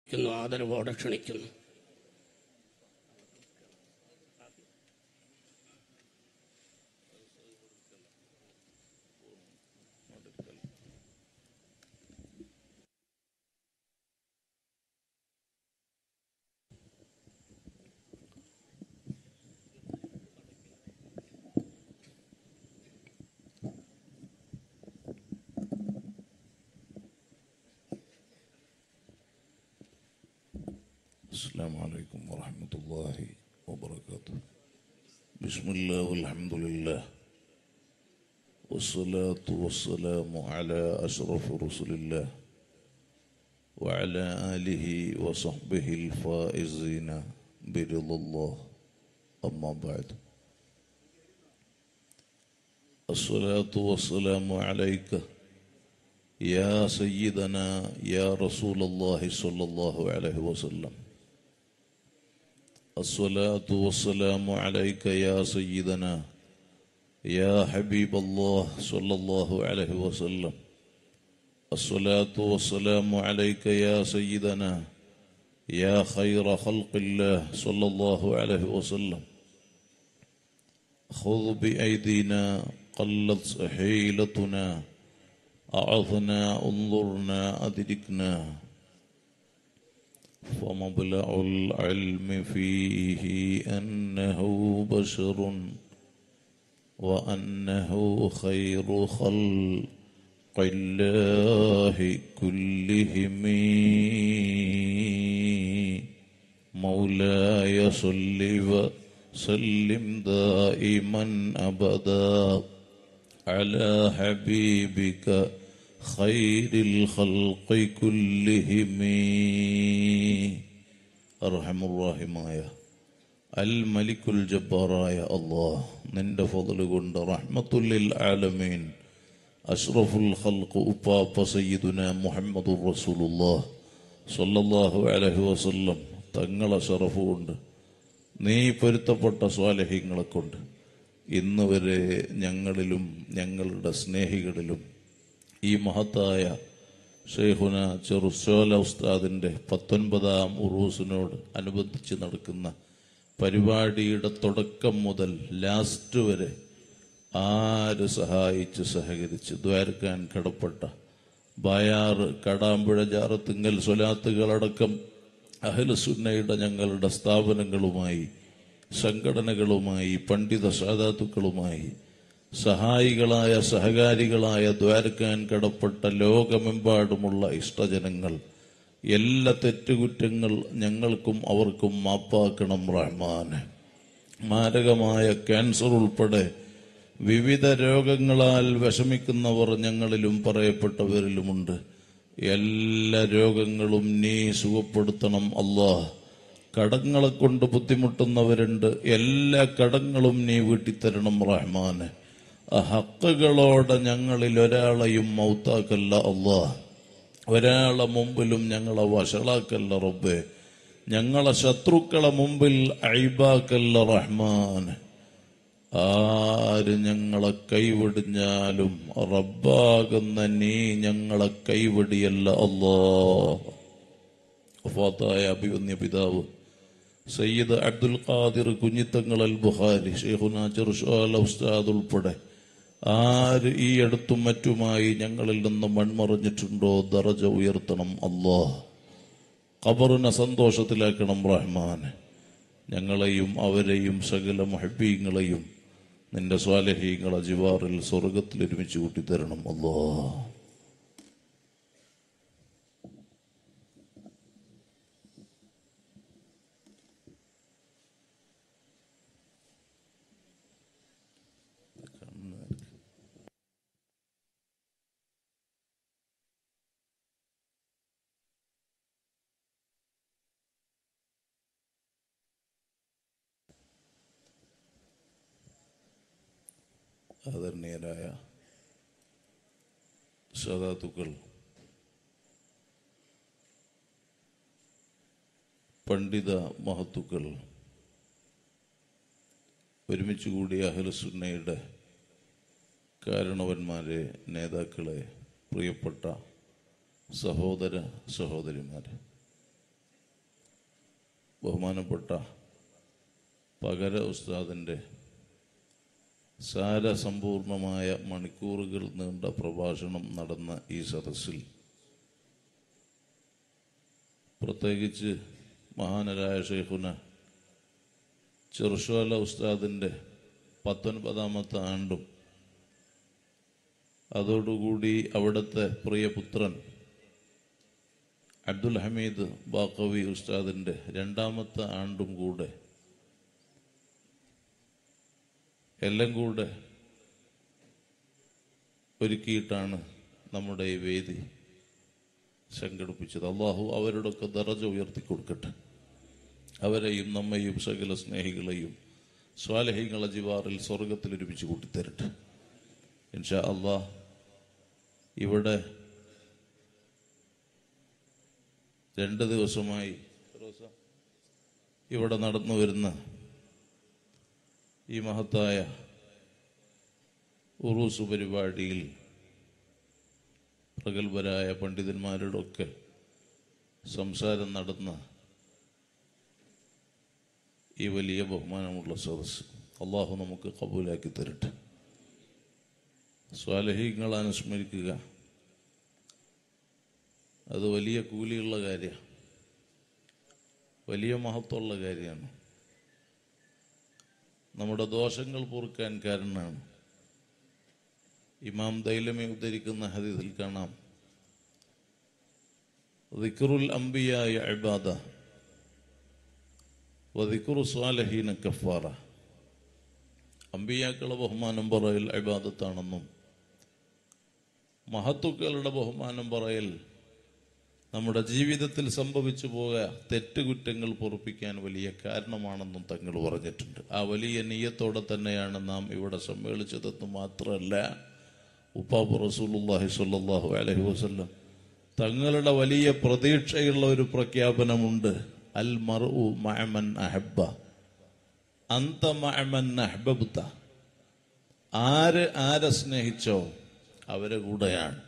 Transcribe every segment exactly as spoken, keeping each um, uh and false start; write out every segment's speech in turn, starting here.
ആദരവോടെ ക്ഷണിക്കുന്നു. السلام عليكم ورحمة الله وبركاته. بسم الله والحمد لله والصلاة والسلام على أشرف رسل الله وعلى آله وصحبه الفائزين برضا الله. أما بعد، الصلاة والسلام عليك يا سيدنا يا رسول الله صلى الله عليه وسلم. الصلاة والسلام عليك يا سيدنا يا حبيب الله صلى الله عليه وسلم. الصلاة والسلام عليك يا سيدنا يا خير خلق الله صلى الله عليه وسلم. خذ بأيدينا قلت حيلتنا، أعظنا انظرنا أدركنا، فمبلغ العلم فيه أنه بشر وأنه خير خلق الله كلهم. مولاي صل وسلم دائما أبدا على حبيبك خير الخلق كلهم. أرحم الراحمايا الملك الجبار يا الله، നിന്റെ ഫضل കൊണ്ട് റഹ്മത്തുൽ ആലമീൻ അഷ്റഫുൽ ഖൽഖ് ഉപ്പാപ്പ സയ്യിദുന മുഹമ്മദുർ റസൂലുള്ളാഹ് സ്വല്ലല്ലാഹു അലൈഹി വസല്ലം തങ്ങളെ ശറഫ് കൊണ്ട് നീ പൊരുത്തപ്പെട്ട സ്വാലിഹീങ്ങളെ കൊണ്ട് ഇന്ന് വരെ ഞങ്ങളിലും ഞങ്ങളുടെ സ്നേഹികളിലും ഈ മഹത്തായ ഷെയ്ഖുന ചെറുസോല ഉസ്താദിൻ്റെ പത്തൊൻപതാം ഉറൂസിനോട് അനുബന്ധിച്ച് നടക്കുന്ന പരിപാടിയുടെ തുടക്കം മുതൽ ലാസ്റ്റ് വരെ ആര് സഹായിച്ച് സഹകരിച്ച് ദ്വാരക്കാൻ കടപ്പെട്ട ബായാറ് കടാമ്പുഴ ജാറത്തിങ്കൽ സ്വലാത്തുകളടക്കം അഹ്ലുസുന്നയുടെ ഞങ്ങളുടെ സ്ഥാപനങ്ങളുമായി സംഘടനകളുമായി പണ്ഡിത സാദാത്തുക്കളുമായി സഹായികളായ സഹകാരികളായ ദ്വാരക്കാൻ കടപ്പെട്ട ലോകമെമ്പാടുമുള്ള ഇഷ്ടജനങ്ങൾ എല്ലാ തെറ്റുകുറ്റങ്ങൾ ഞങ്ങൾക്കും അവർക്കും മാപ്പാക്കണം റഹ്മാനെ. മാരകമായ ക്യാൻസർ ഉൾപ്പെടെ വിവിധ രോഗങ്ങളാൽ വിഷമിക്കുന്നവർ ഞങ്ങളിലും പറയപ്പെട്ടവരിലുമുണ്ട്. എല്ലാ രോഗങ്ങളും നീ സുഖപ്പെടുത്തണം അല്ലാഹ്. കടങ്ങളെ കൊണ്ട് ബുദ്ധിമുട്ടുന്നവരുണ്ട്, എല്ലാ കടങ്ങളും നീ വീട്ടിത്തരണം റഹ്മാനെ. ഹക്കുകളോടെ ഞങ്ങളിൽ ഒരാളെയും മൗത്താക്കല്ല അല്ലാഹ്. ഒരാളെ മുമ്പിലും ഞങ്ങളെ വഷളാക്കല്ല റബ്ബേ. ഞങ്ങളെ ശത്രുക്കളെ മുമ്പിൽ ഐബാക്കല്ല റഹ്മാനെ. ആര് ഞങ്ങളെ കൈവിടിഞ്ഞാലും റബ്ബാകുന്ന നീ ഞങ്ങളെ കൈവിടിയല്ല അല്ലാഹ്. വഫാത്തായ അഭിവന്യ പിതാവ് സയ്യിദ് അബ്ദുൽ ഖാദിർ കുഞ്ഞിത്തങ്ങൾ അൽ ബുഖാരി ഷെയ്ഖുനാ ചെറുസോല ഉസ്താദ് ഉൾപ്പെടെ ആര് ഈ അടുത്തും മറ്റുമായി ഞങ്ങളിൽ നിന്ന് മൺമറഞ്ഞിട്ടുണ്ടോ ദറജ ഉയർത്തണം അല്ലാഹ്. ഖബറിനെ സന്തോഷത്തിലാക്കണം റഹ്മാൻ. ഞങ്ങളെയും അവരെയും സകല മുഹബ്ബീങ്ങളെയും നിന്റെ സ്വാലിഹീങ്ങളെ ജിവാറിൽ സ്വർഗത്തിൽ ഒരുമിച്ച് കൂട്ടിത്തരണം അല്ലാഹ്. ആദരണീയരായ സാദാത്തുക്കൾ, പണ്ഡിത മഹത്തുക്കൾ, ഒരുമിച്ച് കൂടിയ അഹ്ലുസുന്നയുടെ കാരണവന്മാരെ, നേതാക്കളെ, പ്രിയപ്പെട്ട സഹോദര സഹോദരിമാരെ, ബഹുമാനപ്പെട്ട പകര ഉസ്താദിൻ്റെ സാരസമ്പൂർണമായ മണിക്കൂറുകൾ നീണ്ട പ്രഭാഷണം നടന്ന ഈ സദസ്സിൽ പ്രത്യേകിച്ച് മഹാനരായ ഷെയ്ഖുന ചെറുശ്വാല ഉസ്താദിൻ്റെ പത്തൊൻപതാമത്തെ ആണ്ടും അതോടുകൂടി അവിടുത്തെ പ്രിയപുത്രൻ അബ്ദുൽ ഹമീദ് ബാക്കവി ഉസ്താദിൻ്റെ രണ്ടാമത്തെ ആണ്ടും കൂടെ എല്ലാം കൂടെ ഒരുക്കിയിട്ടാണ് നമ്മുടെ ഈ വേദി സംഘടിപ്പിച്ചത്. അള്ളാഹു അവരുടെയൊക്കെ ദറജ ഉയർത്തി കൊടുക്കട്ടെ. അവരെയും നമ്മയും സകല സ്നേഹികളെയും സ്വാലഹികളെ ജിവാറിൽ സ്വർഗത്തിൽ ഒരുമിച്ച് കൂട്ടിത്തരട്ടെ ഇൻഷാ അള്ളാഹ്. ഇവിടെ രണ്ട് ദിവസമായി ഇവിടെ നടന്നു വരുന്ന ഈ മഹത്തായ ഉറൂസ് പരിപാടിയിൽ പ്രഗത്ഭരായ പണ്ഡിതന്മാരുടെ ഒക്കെ സംസാരം നടന്ന ഈ വലിയ ബഹുമാനമുള്ള സദസ്സ് അള്ളാഹു നമുക്ക് കബൂലാക്കി തരട്ടെ. സ്വാലഹീങ്ങളെ അനുസ്മരിക്കുക അത് വലിയ കൂലിയുള്ള കാര്യമാണ്, വലിയ മഹത്വമുള്ള കാര്യമാണ്. നമ്മുടെ ദോഷങ്ങൾ പൊറുക്കാൻ കാരണമാണ്. ഇമാം ദൈലമി ഉദ്ധരിക്കുന്ന ഹദീസിൽ കാണാം, ദിക്റുൽ അംബിയായ ഇബാദ വദിക്റു സ്വാലിഹീന കഫാറ. അംബിയാക്കളുടെ ബഹുമാനം പറയൽ ഇബാദത്താണെന്നും മഹത്തുക്കളുടെ ബഹുമാനം പറയൽ നമ്മുടെ ജീവിതത്തിൽ സംഭവിച്ചു പോയ തെറ്റുകുറ്റങ്ങൾ പൊറുപ്പിക്കാൻ വലിയ കാരണമാണെന്നും തങ്ങൾ പറഞ്ഞിട്ടുണ്ട്. ആ വലിയ നിയ്യത്തോടെ തന്നെയാണ് നാം ഇവിടെ സമ്മേളിച്ചതെന്ന് മാത്രമല്ല, ഉപ്പാപ്പു റസൂലുള്ളാഹി സ്വല്ലല്ലാഹു അലൈഹി വസല്ലം തങ്ങളുടെ വലിയ പ്രതീക്ഷയുള്ള ഒരു പ്രഖ്യാപനമുണ്ട്. അൽ മർഉ മഅ മൻ അഹബ്ബ അന്ത മഅ മൻ അഹ്ബബ്ത. ആര് ആരെ സ്നേഹിച്ചോ അവരെ കൂടെയാണ്.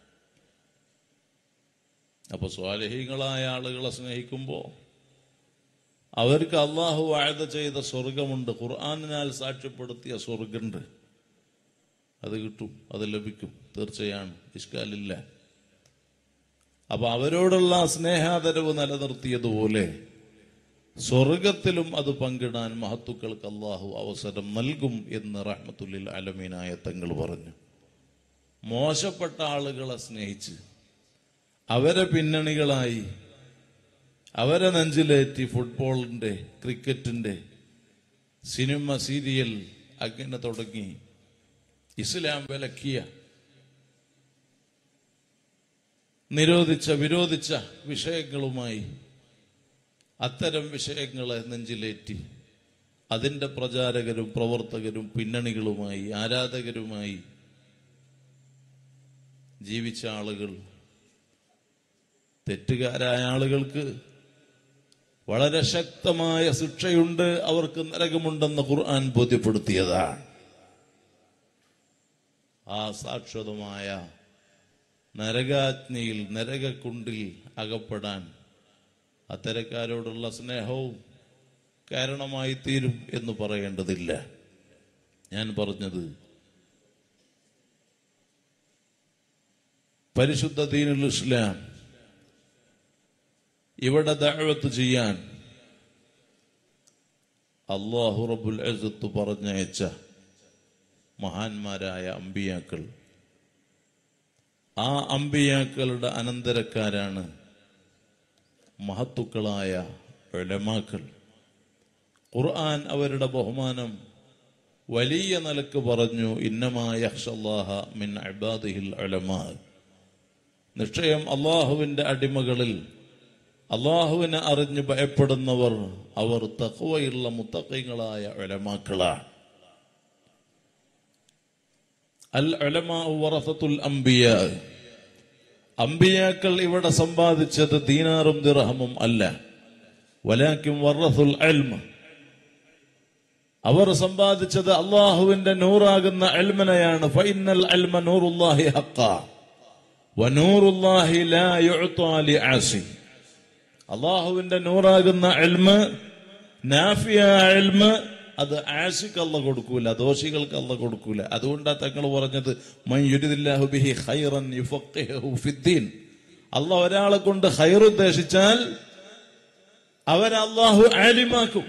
അപ്പൊ സ്വാലിഹീങ്ങളായ ആളുകളെ സ്നേഹിക്കുമ്പോൾ അവർക്ക് അള്ളാഹു വഅദ ചെയ്ത സ്വർഗമുണ്ട്, ഖുർആനിനാൽ സാക്ഷ്യപ്പെടുത്തിയ സ്വർഗമുണ്ട്. അത് കിട്ടും, അത് ലഭിക്കും, തീർച്ചയാണ്, ഇഷ്കാലില്ല. അപ്പൊ അവരോടുള്ള സ്നേഹാദരവ് നിലനിർത്തിയതുപോലെ സ്വർഗത്തിലും അത് പങ്കിടാൻ മഹത്തുക്കൾക്ക് അള്ളാഹു അവസരം നൽകും എന്ന് റഹ്മത്തുൽ ആലമീനായ തങ്ങൾ പറഞ്ഞു. മോശപ്പെട്ട ആളുകളെ സ്നേഹിച്ച് അവരെ പിന്നണികളായി അവരെ നെഞ്ചിലേറ്റി ഫുട്ബോളിന്റെ, ക്രിക്കറ്റിന്റെ, സിനിമ, സീരിയൽ അങ്ങനെ തുടങ്ങി ഇസ്ലാം വിലക്കിയ, നിരോധിച്ച, വിരോധിച്ച വിഷയങ്ങളുമായി അത്തരം വിഷയങ്ങളെ നെഞ്ചിലേറ്റി അതിൻ്റെ പ്രചാരകരും പ്രവർത്തകരും പിന്നണികളുമായി ആരാധകരുമായി ജീവിച്ച ആളുകൾ, തെറ്റുകാരായ ആളുകൾക്ക് വളരെ ശക്തമായ ശിക്ഷയുണ്ട്, അവർക്ക് നരകമുണ്ടെന്ന് ഖുർആൻ ബോധ്യപ്പെടുത്തിയതാണ്. ആ സാക്ഷാതമായ നരകാഗ്നിയിൽ, നരകക്കുണ്ടിൽ അകപ്പെടാൻ അത്തരക്കാരോടുള്ള സ്നേഹവും കാരണമായി തീരും എന്ന് പറയേണ്ടതില്ല. ഞാൻ പറഞ്ഞത് പരിശുദ്ധ ദീനുൽ ഇസ്ലാം ഇവിടെ ദഅവത്ത് ചെയ്യാൻ അല്ലാഹു റബ്ബുൽ ഇസ്സത്ത് പറഞ്ഞയച്ച മഹാന്മാരായ അമ്പിയാക്കൾ, ആ അമ്പിയാക്കളുടെ അനന്തരക്കാരാണ് മഹത്തുക്കളായ ഉലമാക്കൾ. ഖുർആൻ അവരുടെ ബഹുമാനം വലിയ നിലക്ക് പറഞ്ഞു, ഇന്നമാ യഖ്ഷല്ലാഹ മിൻ ഇബാദിഹിൽ ഉലമാ. നിശ്ചയം അള്ളാഹുവിന്റെ അടിമകളിൽ അള്ളാഹുവിനെ അറിഞ്ഞ് ഭയപ്പെടുന്നവർ അവർ തഖ്വയുള്ള മുത്തഖീങ്ങളായ ഉലമാക്കളാണ്. അൽ ഉലമാ വറസത്തുൽ അംബിയാ. അംബിയാക്കൾ ഇവിടെ സമ്പാദിച്ചത് ദീനാറും ദിർഹമും അല്ല, വലാകിൻ വറസുൽ ഇൽമ. അവർ സമ്പാദിച്ചത് അള്ളാഹുവിന്റെ നൂറാകുന്ന ഇൽമിനെയാണ്. ഫഇന്നൽ ഇൽമ നൂറുല്ലാഹി ഹഖ്ഖ വനൂറുല്ലാഹി ലാ യുഅ്താ ലിആസി. അള്ളാഹുവിന്റെ നൂറാകുന്ന ഇൽമ്, നാഫിയായ ഇൽമ്, അത് ആശിക്ക് അല്ലാഹ് കൊടുക്കൂല, ദോഷികൾക്ക് അല്ലാഹ് കൊടുക്കൂല. അതുകൊണ്ടാ തങ്ങൾ പറഞ്ഞത് മൻ യുരിദില്ലാഹു ബിഹി ഖൈറൻ യുഫഖിഹു ഫിദ്ദീൻ. അല്ലാഹ് ഒരാളെ കൊണ്ട് ഖൈർ ഉദ്ദേശിച്ചാൽ അവരെ അല്ലാഹു ആലിമാക്കും.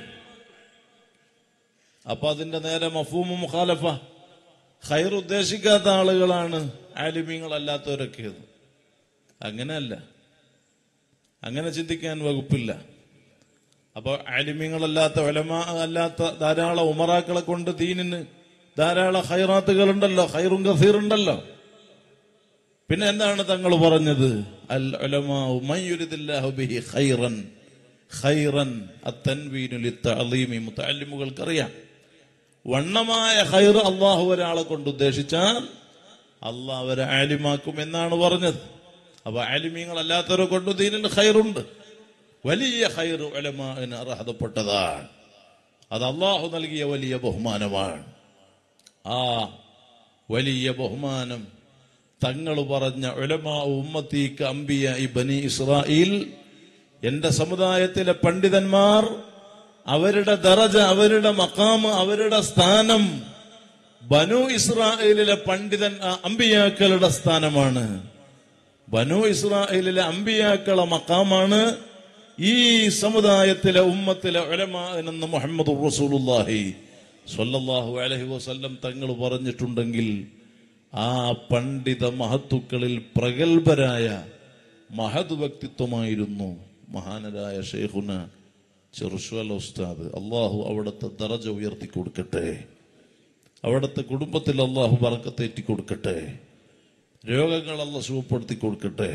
അപ്പൊ അതിന്റെ നേരെ മഫ്ഹൂമു മുഖാലഫ. ഖൈർ ഉദ്ദേശിക്കാത്ത ആളുകളാണ് ആലിമീങ്ങളല്ലാത്തവരൊക്കെ. അങ്ങനെയല്ല, അങ്ങനെ ചിന്തിക്കാൻ വകുപ്പില്ല. അപ്പൊ ആലിമീങ്ങളല്ലാത്ത ഉലമാ അല്ലാത്ത ധാരാളം ഉമറാക്കളെ കൊണ്ട് ദീനിന് ധാരാളം ഖൈറാത്തുകൾ ഉണ്ടല്ലോ, ഖൈറുൻ കസീർ ഉണ്ടല്ലോ. പിന്നെ എന്താണ് തങ്ങൾ പറഞ്ഞത്? അൽ ഉലമാഉ മൻ യുരിദില്ലാഹു ബിഹി ഖൈറൻ. ഖൈറൻ അത്തൻവീനു ലിത്തഅളീമി. മുതഅല്ലിമുകൾക്കറിയാം, വണ്ണമായ ഖൈർ അള്ളാഹു ഒരാളെ കൊണ്ട് ഉദ്ദേശിച്ചാൽ അള്ളാഹ് അവരെ ആലിമാക്കും എന്നാണ് പറഞ്ഞത്. അപ്പൊ ആലിമീങ്ങളല്ലാത്തവരെ കൊണ്ട് ദീനിൽ ഖൈറുണ്ട്. വലിയ ഖൈർ ഉലമാഇന് അർഹതപ്പെട്ടതാണ്. അത് അള്ളാഹു നൽകിയ വലിയ ബഹുമാനമാണ്. ആ വലിയ ബഹുമാനം തങ്ങൾ പറഞ്ഞ ഉലമാ ഉമ്മത്തീക അംബിയ ബനി ഇസ്രായേൽ, എന്റെ സമുദായത്തിലെ പണ്ഡിതന്മാർ, അവരുടെ ദറജ, അവരുടെ മഖാം, അവരുടെ സ്ഥാനം ബനു ഇസ്രായേലിലെ പണ്ഡിതൻ അംബിയാക്കളുടെ സ്ഥാനമാണ്. ബനു ഇസ്രായേലിലെ അംബിയാക്കളെ മഖാമാണ് ഈ സമുദായത്തിലെ ഉമ്മത്തിലെ ഉലമാ എന്ന് മുഹമ്മദ് റസൂലുള്ളാഹി സ്വല്ലല്ലാഹു അലൈഹി വസല്ലം തങ്ങൾ പറഞ്ഞിട്ടുണ്ടെങ്കിൽ ആ പണ്ഡിത മഹത്തുക്കളിൽ പ്രഗത്ഭരായ മഹത് വ്യക്തിത്വമായിരുന്നു മഹാനരായ ഷെയ്ഖുന ചെറുശ്വല ഉസ്താദ്. അള്ളാഹു അവിടുത്തെ ദറജ ഉയർത്തി കൊടുക്കട്ടെ, അവിടുത്തെ കുടുംബത്തിൽ അള്ളാഹു ബറക്കത്തേറ്റി കൊടുക്കട്ടെ, രോഗങ്ങൾ അള്ളാഹു സുഖപ്പെടുത്തി കൊടുക്കട്ടെ.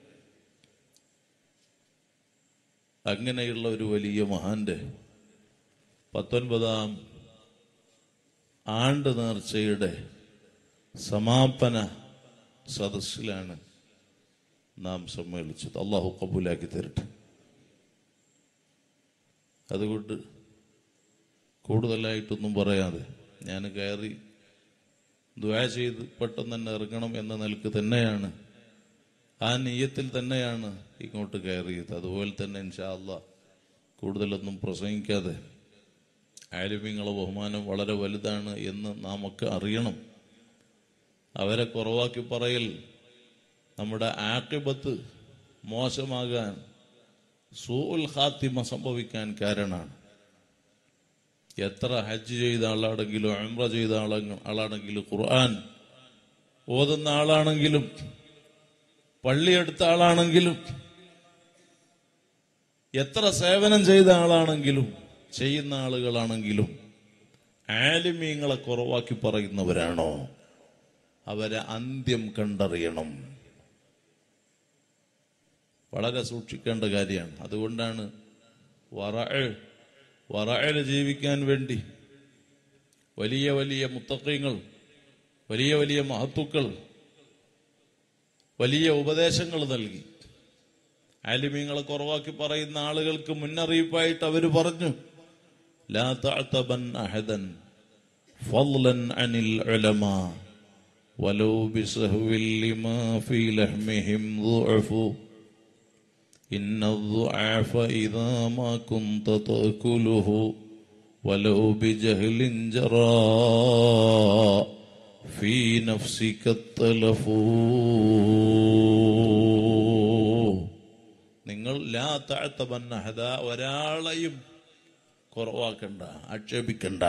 അങ്ങനെയുള്ള ഒരു വലിയ മഹാന്റെ പത്തൊൻപതാം ആണ്ട് നേർച്ചയുടെ സമാപന സദസ്സിലാണ് നാം സമ്മേളിച്ചത്. അള്ളാഹു കബൂലാക്കി തരട്ടെ. അതുകൊണ്ട് കൂടുതലായിട്ടൊന്നും പറയാതെ ഞാൻ കയറി ദുആ ചെയ്ത് പെട്ടെന്ന് തന്നെ ഇറങ്ങണം എന്ന നിലക്ക് തന്നെയാണ്, ആ നിയ്യത്തിൽ തന്നെയാണ് ഇങ്ങോട്ട് കയറിയത്. അതുപോലെ തന്നെ ഇൻഷാ അല്ലാഹ് കൂടുതലൊന്നും പ്രസംഗിക്കാതെ, ആലിമീങ്ങളെ ബഹുമാനം വളരെ വലുതാണ് എന്ന് നാം ഒക്കെ അറിയണം. അവരെ കുറവാക്കി പറയൽ നമ്മുടെ ആഖിബത്ത് മോശമാകാൻ, സൂഉൽ ഖാത്തിമ സംഭവിക്കാൻ കാരണമാണ്. എത്ര ഹജ്ജ് ചെയ്ത ആളാണെങ്കിലും, ഉംറ ചെയ്ത ആളാണെങ്കിലും, ഖുർആൻ ഓതുന്ന ആളാണെങ്കിലും, പള്ളിയെടുത്ത ആളാണെങ്കിലും, എത്ര സേവനം ചെയ്ത ആളാണെങ്കിലും, ചെയ്യുന്ന ആളുകളാണെങ്കിലും, ആലിമീങ്ങളെ കുറവാക്കി പറയുന്നവരാണോ അവരെ അന്ത്യം കണ്ടറിയണം. വളരെ സൂക്ഷിക്കേണ്ട കാര്യമാണ്. അതുകൊണ്ടാണ് വറഅ് വറഅ് ജീവിക്കാൻ വേണ്ടി വലിയ വലിയ മുത്തഖീങ്ങൾ, വലിയ വലിയ മഹത്തുക്കൾ വലിയ ഉപദേശങ്ങൾ നൽകി. ആലിമീങ്ങളെ കുറവാക്കി പറയുന്ന ആളുകൾക്ക് മുന്നറിയിപ്പായിട്ട് അവര് പറഞ്ഞു, ലാ തഅതബൻ അഹദൻ ഫളൻ അനിൽ ഉലമാ വലൗ ബിസഹ്വിൽ ലിമാ ഫീ ലഹ്മിഹിം ദുഅഫു ഇന്ന ദുഅഫ ഇദാ മാ കുൻത തഅകുലുഹു വലൗ ബിജഹ്ലിൻ ജറാ ഫീ നഫ്സിക തലഫു. നിങ്ങൾ ലാ തഅതബൻ അഹദ, ഒരാളെയും കുറവാക്കണ്ട, ആക്ഷേപിക്കണ്ട.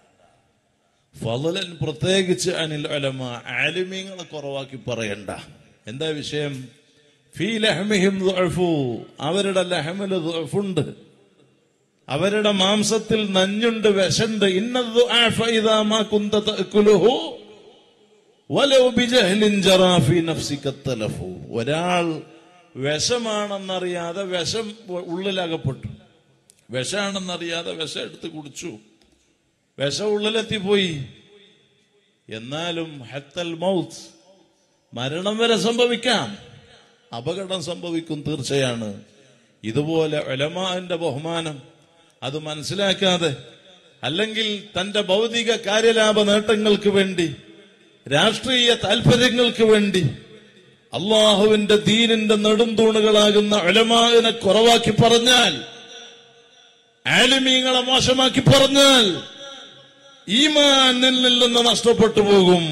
ഫളൻ പ്രത്യേകിച്ച് അനിൽ ഉലമാ, ആലിമീങ്ങളെ കുറവാക്കി പറയണ്ട. എന്താ വിഷയം? ഫീ ലഹ്മിഹിം ദുഅഫു, അവരുടെ ലഹമിൽ ദുഅഫുണ്ട്, അവരുടെ മാംസത്തിൽ നഞ്ഞുണ്ട്, വിഷണ്ട്. ഇന്ന ദുഅഫ ഇദാ മാ കുൻത തഅകുലുഹു വലൗ ബിജഹ്ലിൻ ജറാ ഫീ നഫ്സിക തലഫു. ഒരാൾ വിഷമാണെന്നറിയാതെ വിഷം ഉള്ളിലകപ്പെട്ടു, വിഷാണെന്നറിയാതെ വിഷം എടുത്ത് കുടിച്ചു, വിഷം ഉള്ളിലെത്തിപ്പോയി. എന്നാലും ഹത്തൽ മൗത്ത്, മരണം വരെ സംഭവിക്കാം, അപകടം സംഭവിക്കും, തീർച്ചയാണ്. ഇതുപോലെ ഉലമാന്റെ ബഹുമാനം അത് മനസ്സിലാക്കാതെ, അല്ലെങ്കിൽ തന്റെ ഭൗതിക കാര്യലാഭ നേട്ടങ്ങൾക്ക് വേണ്ടി, രാഷ്ട്രീയ താല്പര്യങ്ങൾക്ക് വേണ്ടി അള്ളാഹുവിന്റെ ദീനിന്റെ നെടുന്തൂണുകളാകുന്ന ഉലമാവിനെ കുറവാക്കി പറഞ്ഞാൽ, ആലിമീങ്ങളെ മോശമാക്കി പറഞ്ഞാൽ ഈമാൻ നിന്നിൽ നിന്ന് നഷ്ടപ്പെട്ടു പോകും.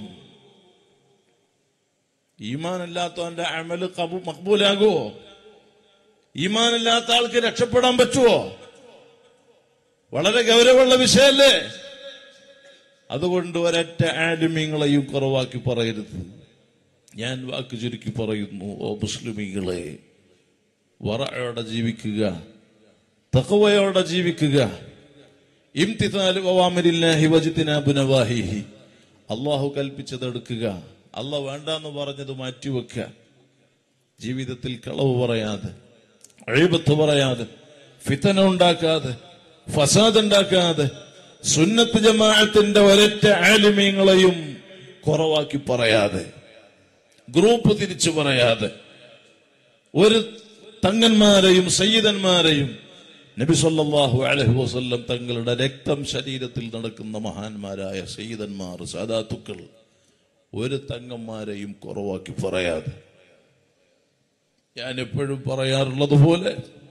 ഈമാൻ ഇല്ലാത്തവന്റെ അമല് മഖ്ബൂലാകുവോ? ഈമാൻ ഇല്ലാത്ത ആൾക്ക് രക്ഷപ്പെടാൻ പറ്റുമോ? വളരെ ഗൗരവമുള്ള വിഷയല്ലേ. അതുകൊണ്ട് ഒരൊറ്റ ആലിമീങ്ങളെയും കുറവാക്കി പറയരുത്. ഞാൻ വാക്ക് ചുരുക്കി പറയുന്നു, ഓ മുസ്ലിമീങ്ങളെ, വറഅയോടെ ജീവിക്കുക, തഖ്വയോടെ ജീവിക്കുക. ഇംതിസാലു അവാമിരില്ലാഹി വജ്തിനാബു നവാഹിഹി, അല്ലാഹു കൽപ്പിച്ചതെടുക്കുക, അല്ലാഹു വേണ്ടാന്ന് പറഞ്ഞത് മാറ്റിവെക്കുക. ജീവിതത്തിൽ കളവ് പറയാതെ, അഴിബത്ത് പറയാതെ, ഫിതന ഉണ്ടാക്കാതെ, ഫസാദ് ഉണ്ടാക്കാതെ, സുന്നത്ത് ജമാഅത്തിന്റെ ഒരൊറ്റ ആലിമീങ്ങളെയും കുറവാക്കി പറയാതെ, ഗ്രൂപ്പ് തിരിച്ചു പറയാതെ, ഒരു തങ്ങന്മാരെയും സയ്യിദന്മാരെയും നബി സല്ലല്ലാഹു അലൈഹി വസല്ലം തങ്ങളുടെ രക്തം ശരീരത്തിൽ നടക്കുന്ന മഹാന്മാരായ സയ്യിദന്മാർ, സാദാത്തുക്കൾ, ഒരു തങ്ങന്മാരെയും കുറവാക്കി പറയാതെ, ഞാൻ എപ്പോഴും പറയാറുള്ളത് പോലെ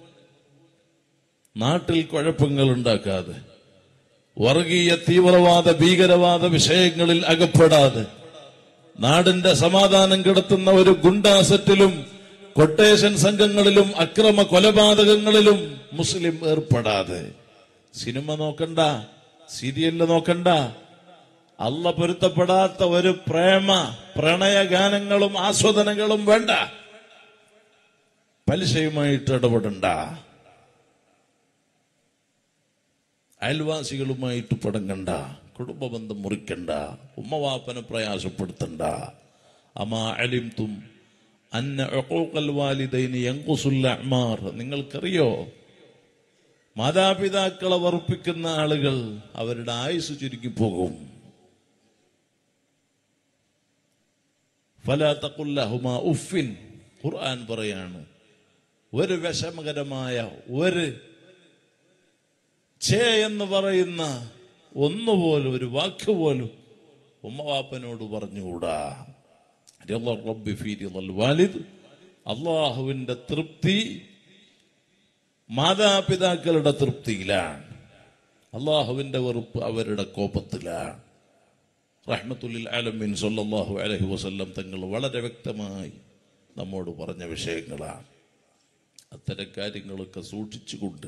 നാട്ടിൽ കുഴപ്പങ്ങൾ ഉണ്ടാക്കാതെ, വർഗീയ തീവ്രവാദ ഭീകരവാദ വിഷയങ്ങളിൽ അകപ്പെടാതെ, നാടിന്റെ സമാധാനം കെടുത്തുന്ന ഒരു ഗുണ്ടാസെറ്റിലും കൊട്ടേഷൻ സംഘങ്ങളിലും അക്രമ കൊലപാതകങ്ങളിലും മുസ്ലിം ഏർപ്പെടാതെ, സിനിമ നോക്കണ്ട, സീരിയല് നോക്കണ്ട, അള്ള പൊരുത്തപ്പെടാത്ത ഒരു പ്രേമ പ്രണയ ഗാനങ്ങളും ആസ്വാദനങ്ങളും വേണ്ട, പലിശയുമായിട്ട് ഇടപെടണ്ട, അയൽവാസികളുമായിട്ട് പടങ്ങണ്ട, കുടുംബബന്ധം മുറിക്കണ്ട, ഉമ്മവാപ്പനെ പ്രയാസപ്പെടുത്തണ്ട. അമാ അലിംതും അന്ന ഉഖൂഖൽ വാലിദൈനി യൻഖുസുൽ അഅ്മാർ, നിങ്ങൾക്കറിയോ മാതാപിതാക്കളെ വർപ്പിക്കുന്ന ആളുകൾ അവരുടെ ആയുസ് ചുരുക്കിപ്പോകും. ഫലാ തഖുൽ ലഹുമാ ഉഫിൻ, ഖുർആൻ പറയാണ്, ഒരു വിഷമകരമായ ഒരു ഛേ എന്ന് പറയുന്ന ഒന്നുപോലും, ഒരു വാക്ക് പോലും ഉമ്മവാപ്പനോട് പറഞ്ഞുകൂടാ. വാലിദ്, അള്ളാഹുവിന്റെ തൃപ്തി മാതാപിതാക്കളുടെ തൃപ്തിയിലാണ്, അള്ളാഹുവിന്റെ വെറുപ്പ് അവരുടെ കോപത്തിലാണ്. റഹ്മത്തുൽ ആലമീൻ സല്ലല്ലാഹു അലൈഹി വസല്ലം തങ്ങൾ വളരെ വ്യക്തമായി നമ്മോട് പറഞ്ഞ വിഷയങ്ങളാണ്. അത്തരം കാര്യങ്ങളൊക്കെ സൂക്ഷിച്ചുകൊണ്ട്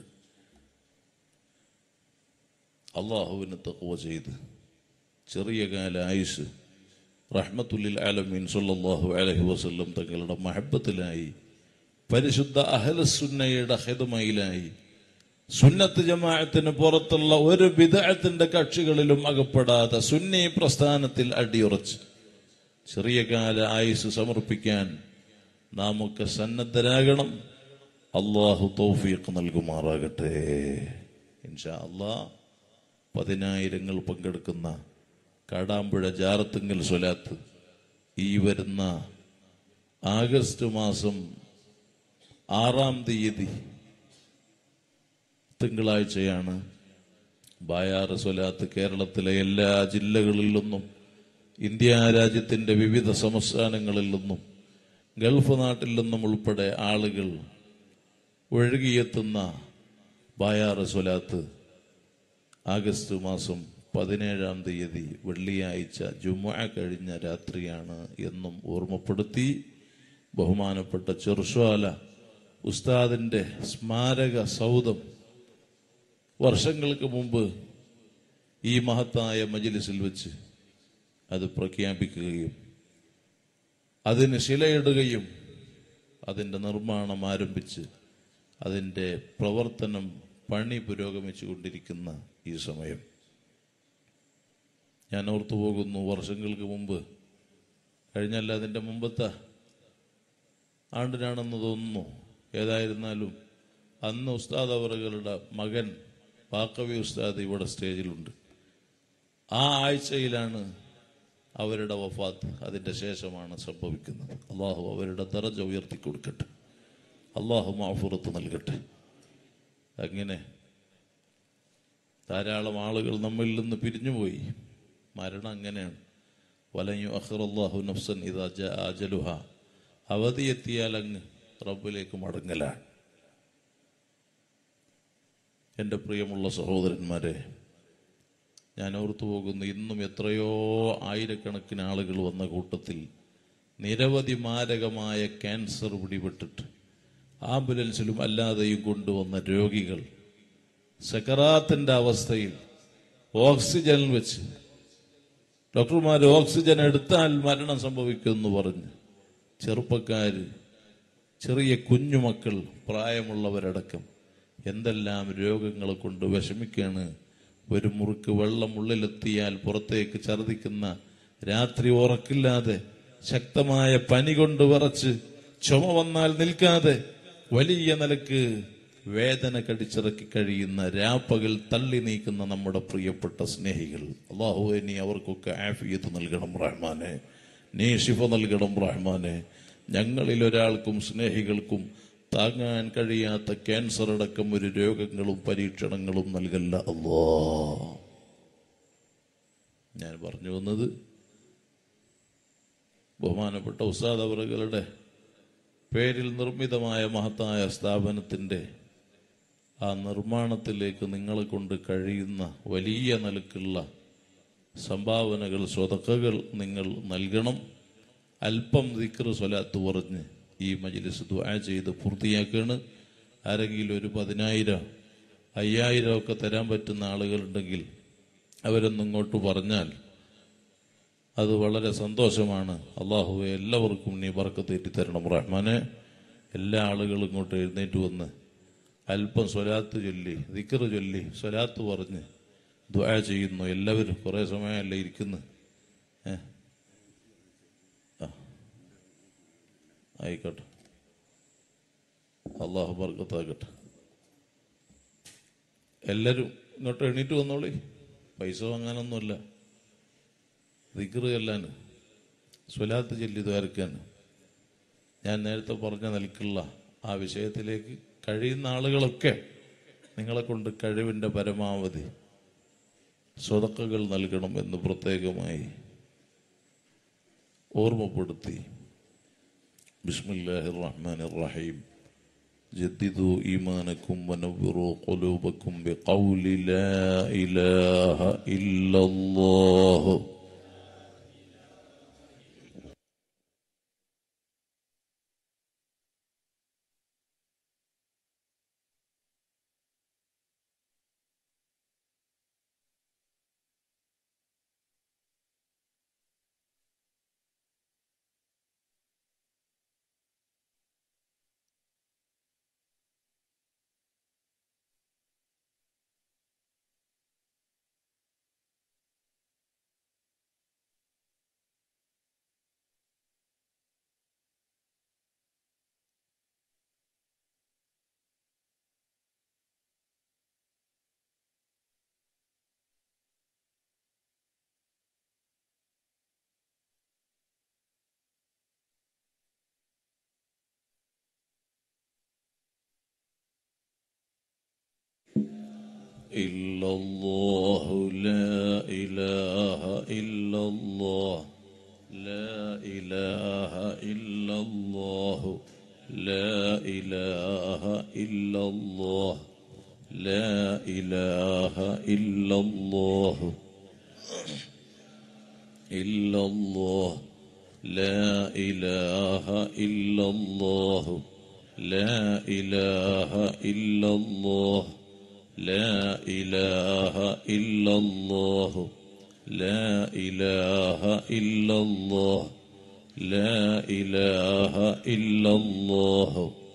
അള്ളാഹുവിന് തഖ്വ ചെയ്ത് ചെറിയ കാല ആയുസ് റഹ്മത്തുൽ ആലമീൻ സല്ലല്ലാഹു അലൈഹി വസല്ലം തങ്ങളുടെ മഹബത്തിലായി, പരിശുദ്ധ അഹ്ലുസുന്നയുടെ ഖിദ്മയിലായി, സുന്നത്ത് ജമാഅത്തിന് പുറത്തുള്ള ഒരു ബിദ്അത്തിന്റെ കക്ഷികളിലും അകപ്പെടാതെ സുന്നി പ്രസ്ഥാനത്തിൽ അടിയുറച്ച് ചെറിയ കാല ആയുസ് സമർപ്പിക്കാൻ നാം ഒക്കെ സന്നദ്ധരാകണം. അള്ളാഹു തൗഫീഖ് നൽകുമാറാകട്ടെ. ഇൻഷാ അള്ളാഹ് പതിനായിരങ്ങൾ പങ്കെടുക്കുന്ന കാടാമ്പുഴ ജാറത്തുങ്കൽ സ്വലാത്ത് ഈ വരുന്ന ആഗസ്റ്റ് മാസം ആറാം തീയതി തിങ്കളാഴ്ചയാണ്. ബായാറ് സ്വലാത്ത് കേരളത്തിലെ എല്ലാ ജില്ലകളിൽ നിന്നും, ഇന്ത്യ രാജ്യത്തിന്റെ വിവിധ സംസ്ഥാനങ്ങളിൽ നിന്നും, ഗൾഫ് നാട്ടിൽ നിന്നും ഉൾപ്പെടെ ആളുകൾ ഒഴുകിയെത്തുന്ന ബായാറ് സ്വലാത്ത് ആഗസ്റ്റ് മാസം പതിനേഴാം തീയതി വെള്ളിയാഴ്ച ജുമുഅ കഴിഞ്ഞ രാത്രിയാണ് എന്നും ഓർമ്മപ്പെടുത്തി ബഹുമാനപ്പെട്ട ചെറുശ്വാല ഉസ്താദിന്റെ സ്മാരക സൗധം വർഷങ്ങൾക്ക് മുമ്പ് ഈ മഹത്തായ മജ്ലിസിൽ വെച്ച് അത് പ്രഖ്യാപിക്കുകയും അതിന് ശിലയിടുകയും അതിൻ്റെ നിർമ്മാണം ആരംഭിച്ച് അതിൻ്റെ പ്രവർത്തനം പണി പുരോഗമിച്ചു കൊണ്ടിരിക്കുന്ന ഈ സമയം ഞാൻ ഓർത്തു പോകുന്നു, വർഷങ്ങൾക്ക് മുമ്പ്, കഴിഞ്ഞല്ല അതിൻ്റെ മുമ്പത്തെ ആണ്ടിനാണെന്ന് തോന്നുന്നു, ഏതായിരുന്നാലും അന്ന് ഉസ്താദ് അവറുകളുടെ മകൻ പാക്കവി ഉസ്താദ് ഇവിടെ സ്റ്റേജിലുണ്ട്. ആ ആഴ്ചയിലാണ് അവരുടെ വഫാത്ത്. അതിൻ്റെ ശേഷമാണ് സംഭവിക്കുന്നത്. അള്ളാഹു അവരുടെ ദറജ ഉയർത്തി കൊടുക്കട്ടെ, അള്ളാഹു മഅ്ഫിറത്ത് നൽകട്ടെ. അങ്ങനെ ധാരാളം ആളുകൾ നമ്മിൽ നിന്ന് പിരിഞ്ഞുപോയി. മരണം അങ്ങനെയാണ്. വലൻ യുഅഖിറല്ലാഹു നഫ്സൻ ഇദാ ജാഅ അജലുഹാ അവധി എത്തിയാൽ അങ്ങ് റബ്ബിലേക്ക് മടങ്ങലാണ്. എൻ്റെ പ്രിയമുള്ള സഹോദരന്മാരെ, ഞാൻ ഓർത്തു പോകുന്നു, ഇന്നും എത്രയോ ആയിരക്കണക്കിന് ആളുകൾ വന്ന കൂട്ടത്തിൽ നിരവധി മാരകമായ ക്യാൻസർ പിടിപെട്ടിട്ട് ആംബുലൻസിലും അല്ലാതെയും കൊണ്ടുവന്ന രോഗികൾ സക്കറാത്തിന്റെ അവസ്ഥയിൽ ഓക്സിജനിൽ വെച്ച് ഡോക്ടർമാർ ഓക്സിജൻ എടുത്താൽ മരണം സംഭവിക്കുമെന്ന് പറഞ്ഞ് ചെറുപ്പക്കാര്, ചെറിയ കുഞ്ഞുമക്കൾ, പ്രായമുള്ളവരടക്കം എന്തെല്ലാം രോഗങ്ങളെ കൊണ്ട് വിഷമിക്കാണ്. ഒരു മുറുക്ക് വെള്ളം ഉള്ളിലെത്തിയാൽ പുറത്തേക്ക് ഛർദിക്കുന്ന, രാത്രി ഉറക്കില്ലാതെ, ശക്തമായ പനി കൊണ്ട് വിറച്ച്, ചുമ വന്നാൽ നിൽക്കാതെ, വലിയ നിലക്ക് വേദന കടിച്ചിറക്കി കഴിയുന്ന, രാപ്പകൽ തള്ളി നീക്കുന്ന നമ്മുടെ പ്രിയപ്പെട്ട സ്നേഹികൾ, അല്ലാഹുവേ നീ അവർക്കൊക്കെ ആഫിയത്ത് നൽകണം റഹ്മാനെ, നീ ശിഫ നൽകണം റഹ്മാനെ. ഞങ്ങളിൽ ഒരാൾക്കും സ്നേഹികൾക്കും താങ്ങാൻ കഴിയാത്ത ക്യാൻസർ അടക്കം ഒരു രോഗങ്ങളും പരീക്ഷണങ്ങളും നൽകല്ല അല്ലാ. ഞാൻ പറഞ്ഞു വന്നത്, ബഹുമാനപ്പെട്ട ഉസ്താദ് അവറുകളുടെ പേരിൽ നിർമ്മിതമായ മഹത്തായ സ്ഥാപനത്തിന്റെ ആ നിർമ്മാണത്തിലേക്ക് നിങ്ങളെ കൊണ്ട് കഴിയുന്ന വലിയ നിലക്കുള്ള സംഭാവനകൾ, സ്വതക്കകൾ നിങ്ങൾ നൽകണം. അല്പം ദിക്ർ സ്വലാത്ത് പറഞ്ഞ് ഈ മജ്ലിസ് ദുആ ചെയ്ത് പൂർത്തിയാക്കുകയാണ്. ആരെങ്കിലും ഒരു പതിനായിരം അയ്യായിരം ഒക്കെ തരാൻ പറ്റുന്ന ആളുകളുണ്ടെങ്കിൽ അവരൊന്നും ഇങ്ങോട്ട് പറഞ്ഞാൽ അത് വളരെ സന്തോഷമാണ്. അള്ളാഹുവെ എല്ലാവർക്കും നീ ബർക്കത്ത് ഏറ്റി തരണം റഹ്മാനെ. എല്ലാ ആളുകളും ഇങ്ങോട്ട് എഴുന്നേറ്റ് വന്ന് അല്പം സ്വലാത്ത് ചൊല്ലി, ദിക്ർ ചൊല്ലി, സ്വലാത്ത് പറഞ്ഞ് ദുആ ചെയ്യുന്നു. എല്ലാവരും കുറെ സമയമല്ലേ ഇരിക്കുന്നു. ഏഹ് ആയിക്കോട്ടെ, അള്ളാഹു ബർക്കത്താക്കട്ടെ. എല്ലാവരും ഇങ്ങോട്ട് എണീറ്റ് വന്നോളി. പൈസ വാങ്ങാനൊന്നുമല്ല, ദിക്ർ ചൊല്ലാൻ, സ്വലാത്ത് ചൊല്ലി ദ്വാരക്കാൻ. ഞാൻ നേരത്തെ പറഞ്ഞ നിലക്കുള്ള ആ വിഷയത്തിലേക്ക് കഴിയുന്ന ആളുകളൊക്കെ നിങ്ങളെ കൊണ്ട് കഴിവിൻ്റെ പരമാവധി സ്വതക്കകൾ നൽകണം എന്ന് പ്രത്യേകമായി ഓർമ്മപ്പെടുത്തി. ബിസ്മില്ലാഹിർ റഹ്മാനിർ റഹീം. ജദ്ദിദു ഈമാനക്കും വനവ്വിറു ഖുലൂബക്കും ബിഖൗലി ലാ ഇലാഹ ഇല്ലല്ലാഹ്. إلا الله لا إله إلا الله لا إله إلا الله لا إله إلا الله لا إله إلا الله إلا الله لا إله إلا الله لا إله إلا الله لا إله إلا الله لا إله إلا الله لا إله إلا الله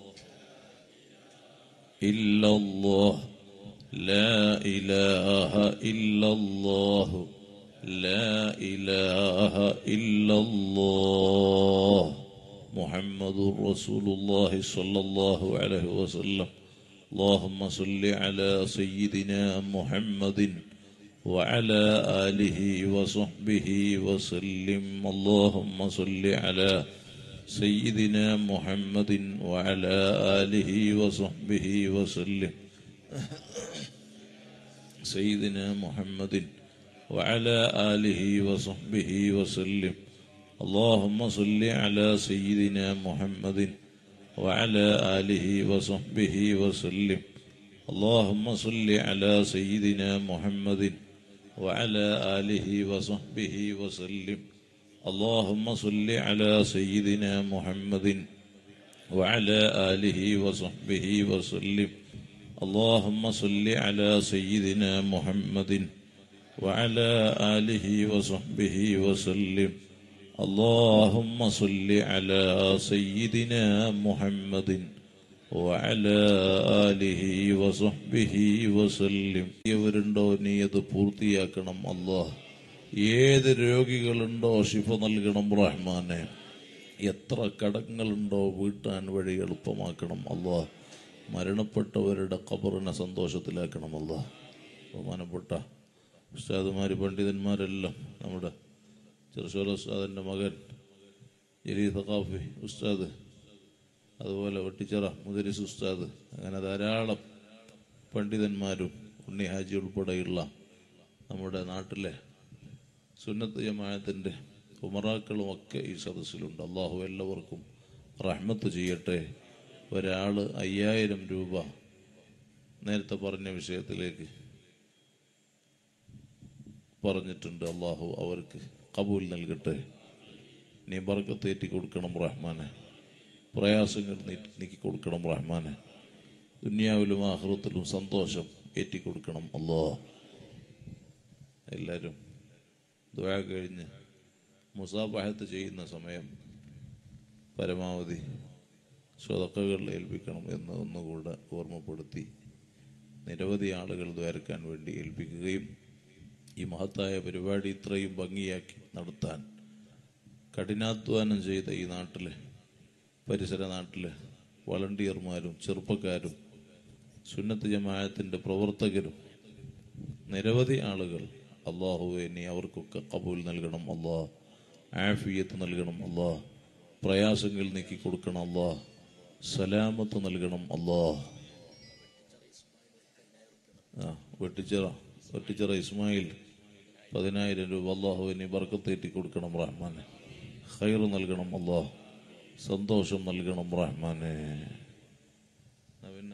إلا الله لا إله إلا الله لا إله إلا الله محمد رسول الله صلى الله عليه وسلم. اللهم صل على سيدنا محمد وعلى آله وصحبه وسلم. اللهم صل على سيدنا محمد وعلى آله وصحبه وسلم. سيدنا محمد وعلى آله وصحبه وسلم. اللهم صل على سيدنا محمد وعلى آله وصحبه وسلم اللهم صل على سيدنا محمد وعلى آله وصحبه وسلم اللهم صل على سيدنا محمد وعلى آله وصحبه وسلم اللهم صل على سيدنا محمد وعلى آله وصحبه وسلم اللهم صل على سيدنا محمد وعلى آله وصحبه وسلم യവരുണ്ടോ നീ അത് പൂർത്തിയാക്കണം അല്ലാഹ്. ഏത് രോഗികളുണ്ടോ ശിഫ നൽകണം റഹ്മാനെ. എത്ര കടങ്ങളുണ്ടോ വീട്ടാൻ വഴി എളുപ്പമാക്കണം അല്ലാഹ്. മരണപ്പെട്ടവരുടെ ഖബറിനെ സന്തോഷത്തിലാക്കണം അല്ലാഹ്. ബഹുമാനപ്പെട്ട ഉസ്താദുമാർ പണ്ഡിതന്മാരെല്ലാം നമ്മുടെ ചെറുശോല ഉസ്താദിൻ്റെ മകൻ ജലീ തഖാഫി ഉസ്താദ്, അതുപോലെ വെട്ടിച്ചിറ മുദരിസ് ഉസ്താദ്, അങ്ങനെ ധാരാളം പണ്ഡിതന്മാരും ഉണ്ണി ഹാജി ഉൾപ്പെടെയുള്ള നമ്മുടെ നാട്ടിലെ സുന്നത്ത് ജമാഅത്തിൻ്റെ ഉമറാക്കളും ഒക്കെ ഈ സദസ്സിലുണ്ട്. അള്ളാഹു എല്ലാവർക്കും റഹ്മത്ത് ചെയ്യട്ടെ. ഒരാൾ അയ്യായിരം രൂപ നേരത്തെ പറഞ്ഞ വിഷയത്തിലേക്ക് പറഞ്ഞിട്ടുണ്ട്. അള്ളാഹു അവർക്ക് കബൂൽ നൽകട്ടെ. നീ ബർക്കത്ത് ഏറ്റി കൊടുക്കണം റഹ്മാനെ. പ്രയാസങ്ങൾ നീക്കി കൊടുക്കണം റഹ്മാനെ. ദുനിയാവിലും ആഖിറത്തിലും സന്തോഷം ഏറ്റിക്കൊടുക്കണം അല്ലാഹ്. എല്ലാവരും ദുആ കഴിഞ്ഞ് മുസാബഹത്ത് ചെയ്യുന്ന സമയം പരമാവധി സ്വതക്കകൾ ഏൽപ്പിക്കണം എന്ന് ഒന്നുകൂടെ ഓർമ്മപ്പെടുത്തി നിരവധി ആളുകൾ ദ്വാരക്കാൻ വേണ്ടി ഏൽപ്പിക്കുകയും ഈ മഹത്തായ പരിപാടി ഇത്രയും ഭംഗിയാക്കി നടത്താൻ കഠിനാധ്വാനം ചെയ്ത ഈ നാട്ടിലെ പരിസര നാട്ടിലെ വളണ്ടിയർമാരും ചെറുപ്പക്കാരും സുന്നത്ത് ജമാഅത്തിൻ്റെ പ്രവർത്തകരും നിരവധി ആളുകൾ, അള്ളാഹുവേ നീ അവർക്കൊക്കെ കബൂൽ നൽകണം അല്ലാഹ്. ആഫിയത്ത് നൽകണം അല്ലാഹ്. പ്രയാസങ്ങൾ നീക്കി കൊടുക്കണം അല്ലാഹ്. സലാമത്ത് നൽകണം അല്ലാഹ്. ആ വെട്ടിച്ചിറ വെട്ടിച്ചിറ ഇസ്മായിൽ പതിനായിരം രൂപ അള്ളാഹുവേ നീ ബർക്കത്തേറ്റി കൊടുക്കണം റഹ്മാനെ. ഖൈർ നൽകണം അല്ലാഹ്. സന്തോഷം നൽകണം റഹ്മാനെ. പിന്നെ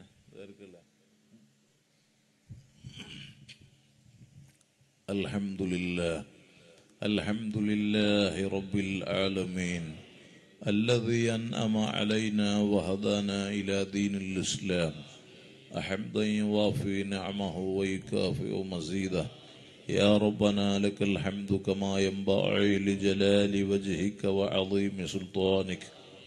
അൽഹംദുലില്ലാഹ് അൽഹംദുലില്ലാഹി റബ്ബിൽ ആലമീൻ الذي أنعم علينا وهدانا إلى دين الإسلام حمدا يوافي نعمه ويكافئ مزيده يا ربنا لك الحمد كما ينبغي لجلال وجهك وعظيم سلطانك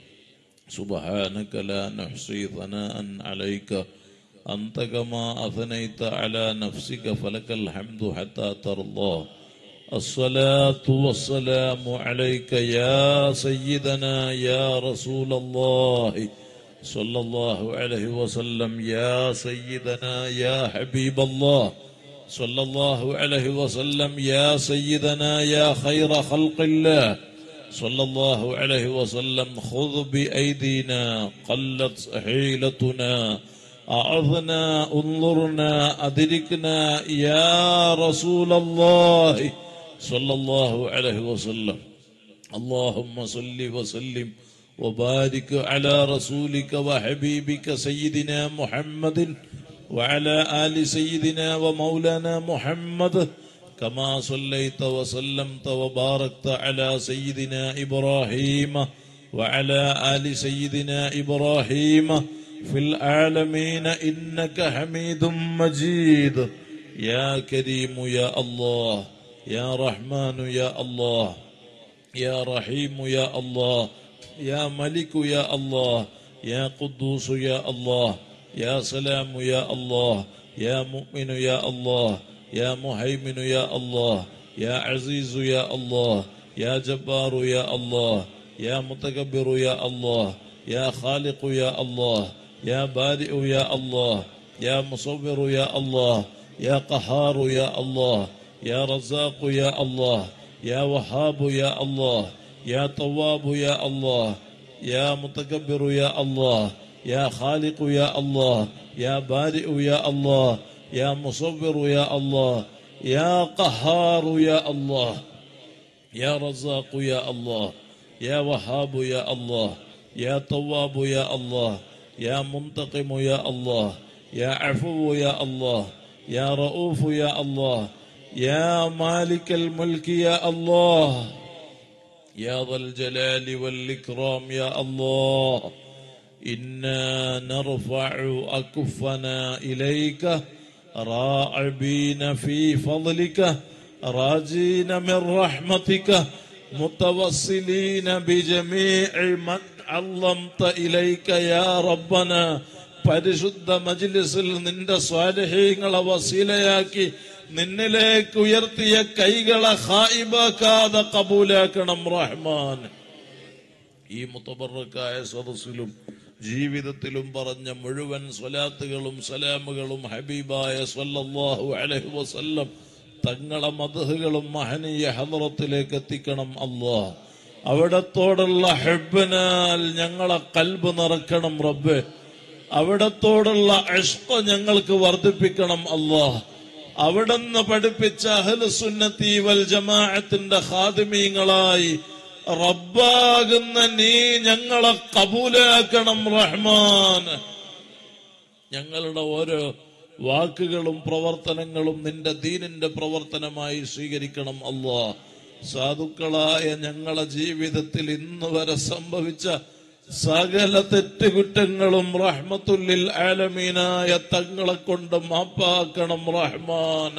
سبحانك لا نحصي ثناء عليك أنت كما أثنيت على نفسك فلك الحمد حتى ترضى الصلاة والسلام عليك يا سيدنا يا رسول الله صلى الله عليه وسلم يا سيدنا يا حبيب الله صلى الله عليه وسلم يا سيدنا يا خير خلق الله صلى الله عليه وسلم خذ بأيدينا قلت حيلتنا أعظنا انظرنا أدركنا يا رسول الله صلى الله عليه وسلم اللهم صل وسلم وبارك على رسولك وحبيبك سيدنا محمد وعلى آل سيدنا ومولانا محمد كما صليت وسلمت وباركت على سيدنا إبراهيم وعلى آل سيدنا إبراهيم في العالمين إنك حميد مجيد يا كريم يا الله يا رحمن يا الله يا رحيم يا الله يا ملك يا الله يا قدوس يا الله يا سلام يا الله يا مؤمن يا الله يا مهيمن يا الله يا عزيز يا الله يا جبار يا الله يا متكبر يا الله يا خالق يا الله يا بارئ يا الله يا مصور يا الله يا قهار يا الله يا رزاق يا الله يا وهاب يا الله يا تواب يا الله يا متكبر يا الله يا خالق يا الله يا بارئ يا الله يا مصور يا الله يا قهار يا الله يا رزاق يا الله يا وهاب يا الله يا تواب يا الله يا منتقم يا الله يا عفو يا الله يا رؤوف يا الله يا مالك الملك يا الله يا ذا الجلال والإكرام يا الله إنا نرفع أكفنا إليك راعبين في فضلك راجين من رحمتك متوسلين بجميع من علمت إليك يا ربنا പരിശുദ്ധ മജ്ലിസിൽ നിന്റെ സ്വാലിഹീങ്ങളെ വസീലയാക്കി നിന്നിലേക്ക് ഉയർത്തിയ കൈകളെ ഖായിബാക്കാതെ കബൂലാക്കണം റഹ്മാൻ. ഈ മുതബറക്കായ സദസ്സിലും ജീവിതത്തിലും പറഞ്ഞ മുഴുവൻ സ്വലാത്തുകളും സലാമുകളും ഹബീബായ സ്വല്ലല്ലാഹു അലൈഹി വസല്ലം തങ്ങളെ മദ്ഹുകളും മഹനീയ ഹദ്റത്തിലേക്ക് എത്തിക്കണം അല്ലാഹ്. അവിടത്തോടുള്ള ഹബ്ബിനാൽ ഞങ്ങളെ ഖൽബ് നിറക്കണം റബ്ബേ. അവിടത്തോടുള്ള ഇഷ്ഖ് ഞങ്ങൾക്ക് വർദ്ധിപ്പിക്കണം അല്ലാഹ്. അവിടുന്ന് പഠിപ്പിച്ച അഹ്ലുസുന്നത്തി വൽ ജമാഅത്തിന്റെ ഖാദിമീങ്ങളായി റബ്ബാകുന്ന നീ ഞങ്ങളെ കബൂലാക്കണം റഹ്മാൻ. ഞങ്ങളുടെ ഓരോ വാക്കുകളും പ്രവർത്തനങ്ങളും നിന്റെ ദീനിന്റെ പ്രവർത്തനമായി സ്വീകരിക്കണം അല്ലാഹ്. സാധുക്കളായ ഞങ്ങളെ ജീവിതത്തിൽ ഇന്ന് വരെ സംഭവിച്ച സകല തെറ്റുകുറ്റങ്ങളും റഹ്മത്തുല്ലിൽ ആലമീനായ തങ്ങളെ കൊണ്ട് മാപ്പാക്കണം റഹ്മാൻ.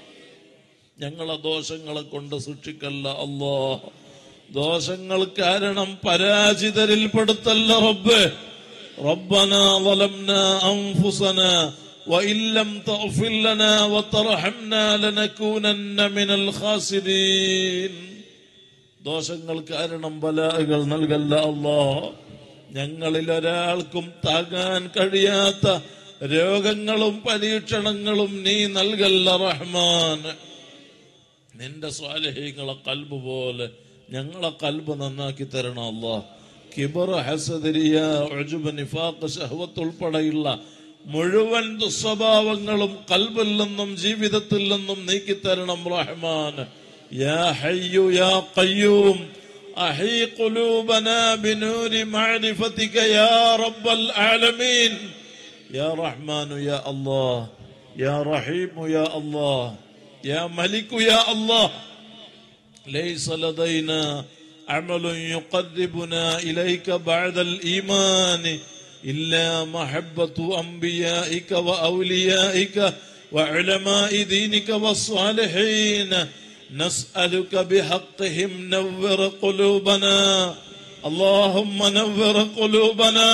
ഞങ്ങളെ ദോഷങ്ങളെ കൊണ്ട് സൂക്ഷിക്കല്ല അല്ലാഹ്. ദോഷങ്ങൾ കാരണം പരാജിതരിൽപ്പെടുത്തല്ല റബ്ബേ. റബ്ബനാ ളലംനാ അൻഫുസനാ വഇൻ ലം തഗ്ഫിർ ലനാ വതർഹംനാ ലനകൂനന്ന മിനൽ ഖാസിരീൻ. ദോഷങ്ങൾ കാരണം ബലാകൾ നൽകല്ല അല്ലാഹ്. ഞങ്ങളിൽ ഒരാൾക്കും താങ്ങാൻ കഴിയാത്ത രോഗങ്ങളും പരീക്ഷണങ്ങളും നീ നൽകല്ല റഹ്മാൻ. നിന്റെ സ്വാലിഹീങ്ങളെ ഖൽബ് പോലെ ഞങ്ങളെ ഖൽബ് നന്നാക്കി തരണം അല്ലാഹ്. കിബർ, ഹസദ്, റിയാ, ഉജ്ബ്, നിഫാഖ്, ശഹ്വത്ത് ഉൾപ്പെടെയുള്ള മുഴുവൻ ദുസ്വഭാവങ്ങളും ഖൽബിൽ നിന്നും ജീവിതത്തിൽ നിന്നും നീക്കി തരണം റഹ്മാൻ. യാ ഹയ്യു യാ ഖയ്യൂം അഹീ ഖുലൂബനാ ബിനൂരി മഅരിഫതിക യാ റബ്ബൽ ആലമീൻ. യാ റഹ്മാനു യാ അല്ലാഹ്, യാ റഹീമു യാ അല്ലാഹ്, യാ മലികു യാ അല്ലാഹ്. ليس لدينا عمل يقربنا إليك بعد الإيمان إلا محبة أنبيائك وأوليائك وعلماء دينك والصالحين نسألك بحقهم نور قلوبنا. اللهم نور قلوبنا،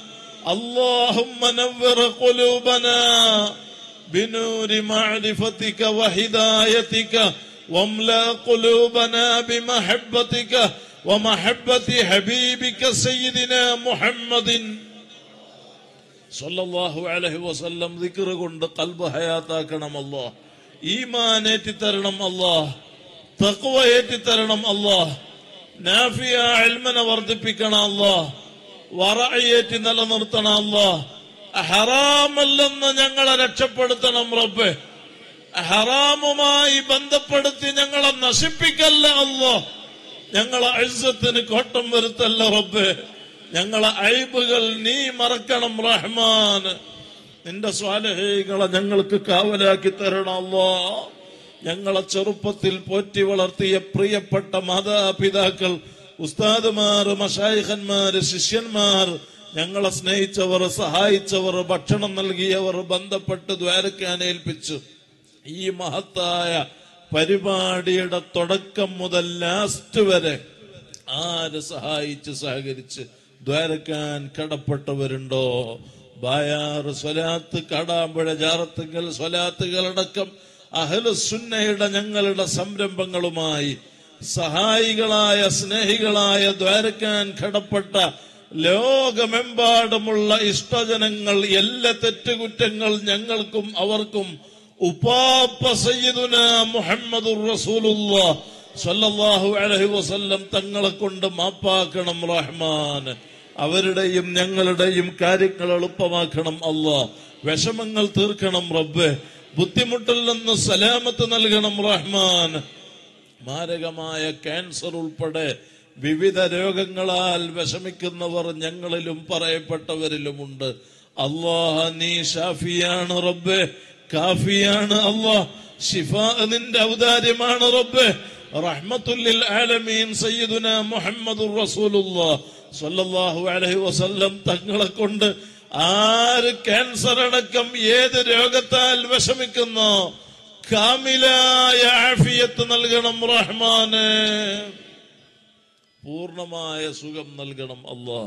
اللهم نور قلوبنا بنور معرفتك وهدايتك واملأ قلوبنا بمحبتك ومحبة حبيبك سيدنا محمد സല്ലല്ലാഹു അലൈഹി വസല്ലം. ദിക്ർ കൊണ്ട് ഖൽബ് ഹയാത്താക്കണം അല്ലാഹ്. ഈമാൻ ഏറ്റി തരണം അല്ലാഹ്. തഖ്വ ഏറ്റി തരണം അല്ലാഹ്. നാഫിയ ഇൽമിനെ വർദ്ധിപ്പിക്കണം അല്ലാഹ്. വറഅ ഏറ്റി നിലനിർത്തണം അല്ലാഹ്. ഹറാമല്ലെന്ന് ഞങ്ങളെ രക്ഷപ്പെടുത്തണം റബ്ബേ. ഹറാമുമായി ബന്ധപ്പെടുത്തി ഞങ്ങളെ നശിപ്പിക്കല്ല അല്ലാഹ്. ഞങ്ങളെ ഇസ്സത്തിന് കോട്ടം വരുത്തല്ല റബ്ബേ. ഞങ്ങളെ ഐബുകൾ നീ മറക്കണം റഹ്മാൻ. നിന്റെ സ്വാലിഹീങ്ങളെ ഞങ്ങൾക്ക് കാവലാക്കി തരണം അല്ലാഹ്. ഞങ്ങളെ ചെറുപ്പത്തിൽ പോറ്റി വളർത്തിയ പ്രിയപ്പെട്ട മാതാപിതാക്കൾ, ഉസ്താദുമാർ, മശായിഖന്മാർ, ശിഷ്യന്മാർ, ഞങ്ങളെ സ്നേഹിച്ചവർ, സഹായിച്ചവർ, ഭക്ഷണം നൽകിയവർ, ബന്ധപ്പെട്ട് ദ്വാരക്കാൻ ഏൽപ്പിച്ചു ഈ മഹത്തായ പരിപാടിയുടെ തുടക്കം മുതൽ ലാസ്റ്റ് വരെ ആര് സഹായിച്ച് സഹകരിച്ച് ദ്വാരക്കാൻ കടപ്പെട്ടവരുണ്ടോ? ബായാർ സ്വലാത്ത്, കാടാമ്പുഴ ജാറത്തുങ്കൽ സ്വലാത്തുകളടക്കം അഹ്ലുസുന്നയുടെ ഞങ്ങളുടെ സംരംഭങ്ങളുമായി സഹായികളായ സ്നേഹികളായ ദ്വാരക്കാൻ കടപ്പെട്ട ലോകമെമ്പാടുമുള്ള ഇഷ്ടജനങ്ങൾ, എല്ലാ തെറ്റുകുറ്റങ്ങൾ ഞങ്ങൾക്കും അവർക്കും ഉപ്പാപ്പ സയ്യിദുനാ മുഹമ്മദുർ റസൂലുള്ളാഹ് സ്വല്ലല്ലാഹു അലൈഹി വസല്ലം തങ്ങളെ കൊണ്ട് മാപ്പാക്കണം റഹ്മാൻ. അവരുടെയും ഞങ്ങളുടെയും കാര്യങ്ങൾ എളുപ്പമാക്കണം അല്ലാഹ്. വിഷമങ്ങൾ തീർക്കണം റബ്ബേ. ബുദ്ധിമുട്ടിൽ നിന്ന് സലാമത്ത് നൽകണം റഹ്മാൻ. മാരകമായ ക്യാൻസർ ഉൾപ്പെടെ വിവിധ രോഗങ്ങളാൽ വിഷമിക്കുന്നവർ ഞങ്ങളിലും പറയപ്പെട്ടവരിലുമുണ്ട്. അല്ലാഹ് നീ ഷാഫിയാണ് റബ്ബേ, കാഫിയാണ് അല്ലാഹ്. ശിഫാ നിന്റെ ഔദാര്യമാണ് റബ്ബേ. റഹ്മത്തുൽ ലിൽ ആലമീൻ സയ്യിദുനാ മുഹമ്മദുർ റസൂലുള്ളാഹ് സ്വല്ലല്ലാഹു അലൈഹി വസല്ലം തങ്ങളെ കൊണ്ട് ആര് ക്യാൻസർ അടക്കം ഏത് രോഗത്താൽ വിഷമിക്കുന്നോ കാമിലായ ആഫിയത്ത് നൽകണം റഹ്മാനെ, പൂർണ്ണമായ സുഖം നൽകണം അല്ലാഹ്.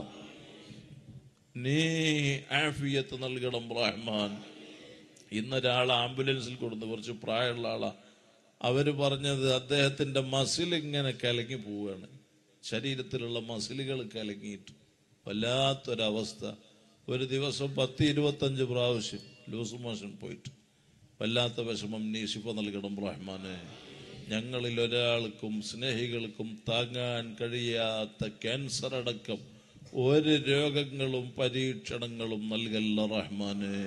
നീ ആഫിയത്ത് നൽകണം റഹ്മാൻ. ഇന്നൊരാൾ ആംബുലൻസിൽ കൊടുത്ത്, കുറച്ച് പ്രായമുള്ള ആളാ, അവര് പറഞ്ഞത് അദ്ദേഹത്തിന്റെ മസിൽ ഇങ്ങനെ കലങ്ങി പോവുകയാണ്, ശരീരത്തിലുള്ള മസിലുകൾ കലങ്ങിയിട്ട് വല്ലാത്തൊരവസ്ഥ. ഒരു ദിവസം പത്ത് ഇരുപത്തഞ്ച് പ്രാവശ്യം ലൂസ് മോഷൻ പോയിട്ട് വല്ലാത്ത വിഷമം. നീ ശിഫ നൽകണം റഹ്മാനെ. ഞങ്ങളിൽ ഒരാൾക്കും സ്നേഹികൾക്കും താങ്ങാൻ കഴിയാത്ത ക്യാൻസർ അടക്കം ഒരു രോഗങ്ങളും പരീക്ഷണങ്ങളും നൽകല്ല റഹ്മാനെ.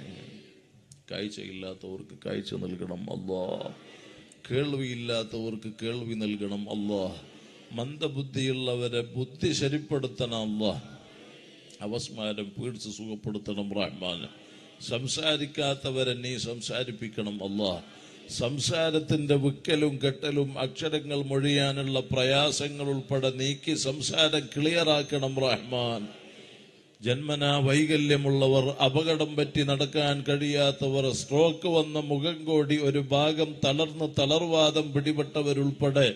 കാഴ്ചയില്ലാത്തവർക്ക് കാഴ്ച നൽകണം അല്ലാഹ്. കേൾവിയില്ലാത്തവർക്ക് കേൾവി നൽകണം അല്ലാഹ്. മന്ദബുദ്ധിയുള്ളവരെ ബുദ്ധി ശരിപ്പെടുത്തണം അല്ലാഹ്. അവസ്മാരം പീഡിച്ച് സുഖപ്പെടുത്തണം റഹ്മാന്. സംസാരിക്കാത്തവരെ നീ സംസാരിപ്പിക്കണം അല്ലാഹ്. സംസാരത്തിന്റെ വിക്കലും കെട്ടലും അക്ഷരങ്ങൾ മൊഴിയാനുള്ള പ്രയാസങ്ങൾ ഉൾപ്പെടെ നീക്കി സംസാരം ക്ലിയറാക്കണം റഹ്മാൻ. ജന്മനാ വൈകല്യമുള്ളവർ, അപകടം പറ്റി നടക്കാൻ കഴിയാത്തവർ, സ്ട്രോക്ക് വന്ന മുഖം കോടി ഒരു ഭാഗം തളർന്ന് തളർവാദം പിടിപെട്ടവരുൾപ്പെടെ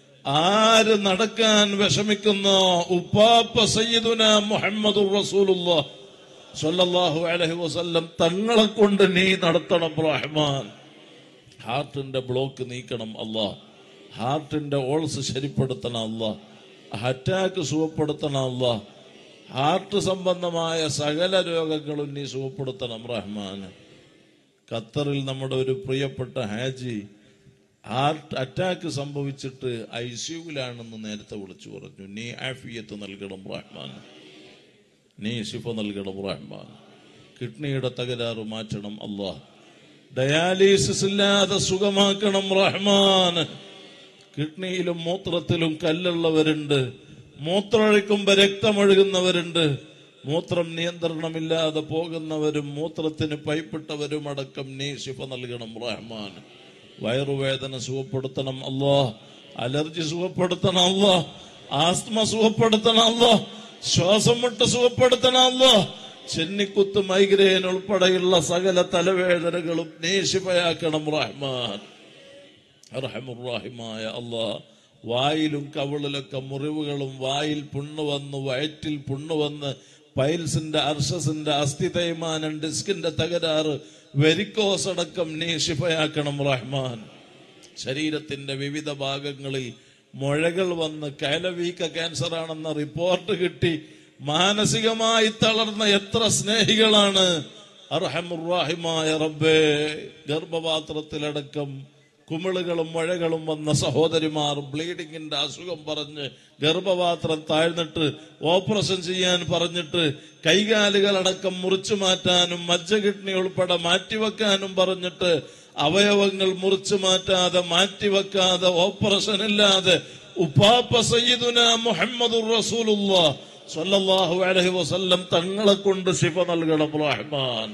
ആര് നടക്കാൻ വിഷമിക്കുന്നോ ഉപ്പാപ്പ സയ്യിദുനാ മുഹമ്മദുർ റസൂലുള്ളാഹ് സ്വല്ലല്ലാഹു അലൈഹി വസല്ലം തങ്ങളെ കൊണ്ട് നീ നടത്തണം റഹ്മാൻ. ഹാർട്ടിന്റെ ബ്ലോക്ക് നീക്കണം അല്ലാഹ്. ഹാർട്ടിന്റെ ഓൾസ് ശരിപ്പെടുത്തണം അല്ലാഹ്. അറ്റാക്ക് സുഖപ്പെടുത്തണം അല്ലാഹ്. ഹാർട്ട് സംബന്ധമായ സകല രോഗങ്ങളും നീ സുഖപ്പെടുത്തണം റഹ്മാൻ. ഖത്തറിൽ നമ്മുടെ ഒരു പ്രിയപ്പെട്ട ഹാജി ഹാർട്ട് അറ്റാക്ക് സംഭവിച്ചിട്ട് ഐ സിയുലാണെന്ന് നേരത്തെ വിളിച്ചു പറഞ്ഞു. നീ ആഫിയത്ത് നൽകണം റഹ്മാൻ. നീ ശിഫ നൽകണം റഹ്മാൻ. കിഡ്നിയുടെ തകരാറ് മാറ്റണം അല്ലാഹ്. ഡയാലിസിസ് ഇല്ലാതെ സുഖമാക്കണം റഹ്മാൻ. കിഡ്നിയിലും മൂത്രത്തിലും കല്ലുള്ളവരുണ്ട്, മൂത്രമൊഴിക്കുമ്പോ രക്തമൊഴുകുന്നവരുണ്ട്, മൂത്രം നിയന്ത്രണമില്ലാതെ പോകുന്നവരും മൂത്രത്തിന് പൈപ്പിട്ടവരും അടക്കം നീ ശിഫ നൽകണം റഹ്മാൻ. വയറുവേദന സുഖപ്പെടുത്തണം അല്ലാഹ്. അലർജി സുഖപ്പെടുത്തണം അല്ലാഹ്. ആസ്മ സുഖപ്പെടുത്തണം അല്ലാഹ്. ശ്വാസം മുട്ട് സുഖപ്പെടുത്തണം അല്ലാഹ്. ചെന്നിക്കുത്ത്, മൈഗ്രെയിൻ ഉൾപ്പെടെയുള്ള സകല തലവേദനകളും നീ ശിഫയാക്കണം റഹ്മാൻ. റഹ്മുർ-റഹീമായ അല്ലാഹ്. വായിലും കവിളിലൊക്കെ മുറിവുകളും വായിൽ പുണ്ണ് വന്ന് വയറ്റിൽ പുണ്ണ് വന്ന് പൈൽസിന്റെ അർഷസിന്റെ അസ്ഥി തേയ്മാനം, ഡിസ്കിന്റെ തകരാറ്, വെരിക്കോസ് അടക്കം നീ ശിഫയാക്കണം റഹ്മാൻ. ശരീരത്തിന്റെ വിവിധ ഭാഗങ്ങളിൽ മുഴകൾ വന്ന് കൈലവീക്ക ക്യാൻസർ ആണെന്ന റിപ്പോർട്ട് കിട്ടി മാനസികമായി തളർന്ന എത്ര സ്നേഹികളാണ്. അർഹമുർ-റഹീമായ റബ്ബേ, ഗർഭപാത്രത്തിലടക്കം കുമിളുകളും മുഴകളും വന്ന സഹോദരിമാർ ബ്ലീഡിങ്ങിന്റെ അസുഖം പറഞ്ഞ് ഗർഭപാത്രം താഴ്ന്നിട്ട് ഓപ്പറേഷൻ ചെയ്യാൻ പറഞ്ഞിട്ട് കൈകാലുകളടക്കം മുറിച്ചു മാറ്റാനും മജ്ജ കിഡ്നി ഉൾപ്പെടെ മാറ്റിവെക്കാനും പറഞ്ഞിട്ട് അവയവങ്ങൾ മുറിച്ചു മാറ്റാതെ മാറ്റിവെക്കാതെ ഓപ്പറേഷൻ ഇല്ലാതെ ഉപ്പാപ്പ സയ്യിദുനാ മുഹമ്മദുർ റസൂലുള്ളാഹ് സ്വല്ലല്ലാഹു അലൈഹി വസല്ലം തങ്ങളെ കൊണ്ട് ശിഫ നൽകണം റഹ്മാൻ.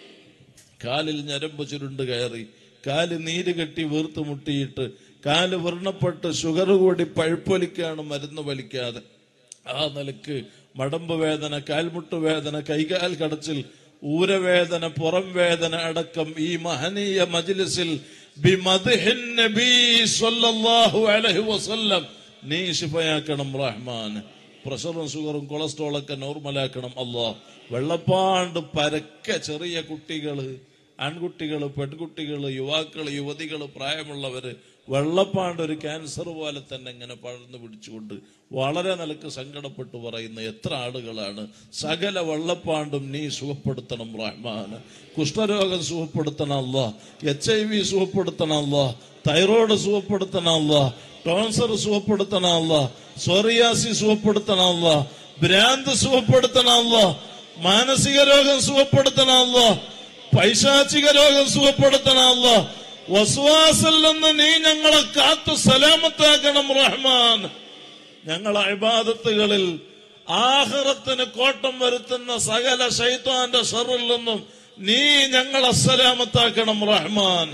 കാലിൽ ഞരമ്പ് ചുരുണ്ട് കയറി, കാല് നീര് കെട്ടി വീർത്ത് മുട്ടിയിട്ട് കാല് വ്രണപ്പെട്ട് ഷുഗർ കൂടി പഴുപ്പൊലിക്കാണ് മരുന്ന് വലിക്കാതെ. ആ നിലക്ക് മടമ്പ് വേദന, കാൽമുട്ട് വേദന, കൈകാൽ കടച്ചിൽ, ഊരവേദന, പുറം വേദന അടക്കം ഈ മഹനീയ മജ്ലിസിൽ ബിമദ്ഹിൻ നബി സ്വല്ലല്ലാഹു അലൈഹി വസല്ലം നീ ശിഫയാക്കണം റഹ്മാൻ. പ്രഷറും ഷുഗറും കൊളസ്ട്രോളൊക്കെ നോർമലാക്കണം അല്ലാഹ്. വെള്ളപ്പാണ്ട് പരക്കെ ചെറിയ കുട്ടികള്, ആൺകുട്ടികള്, പെൺകുട്ടികള്, യുവാക്കള്, യുവതികള്, പ്രായമുള്ളവര് വെള്ളപ്പാണ്ട് ഒരു ക്യാൻസർ പോലെ തന്നെ ഇങ്ങനെ പഴർന്നു പിടിച്ചുകൊണ്ട് വളരെ നിലക്ക് സങ്കടപ്പെട്ടു പറയുന്ന എത്ര ആളുകളാണ്. സകല വെള്ളപ്പാണ്ടും നീ സുഖപ്പെടുത്തണം റഹ്മാൻ. കുഷ്ഠരോഗം സുഖപ്പെടുത്തണം അല്ലാഹ്. എച്ച് ഐ വി സുഖപ്പെടുത്തണം അല്ലാഹ്. തൈറോയ്ഡ് സുഖപ്പെടുത്തണം അല്ലാഹ്. ടോൺസർ സുഖപ്പെടുത്തണം അല്ലാഹ്. സോറിയാസി സുഖപ്പെടുത്തണം അല്ലാഹ്. ഭ്രാന്ത് സുഖപ്പെടുത്തണം അല്ലാഹ്. മാനസിക രോഗം സുഖപ്പെടുത്തണം അല്ലാഹ്. പൈശാചിക രോഗം സുഖപ്പെടുത്തണം അല്ലാഹ്. വസ്വാസിൽ നിന്ന് നീ ഞങ്ങളെ കാത്തു സലാമത്താക്കണം റഹ്മാൻ. ഞങ്ങളെ ഇബാദത്തുകളിൽ ആഖിറത്തിന് കോട്ടം വരുത്തുന്ന സകല ശൈത്താന്റെ ശർറിൽ നിന്നും നീ ഞങ്ങളെ സലാമത്താക്കണം റഹ്മാൻ.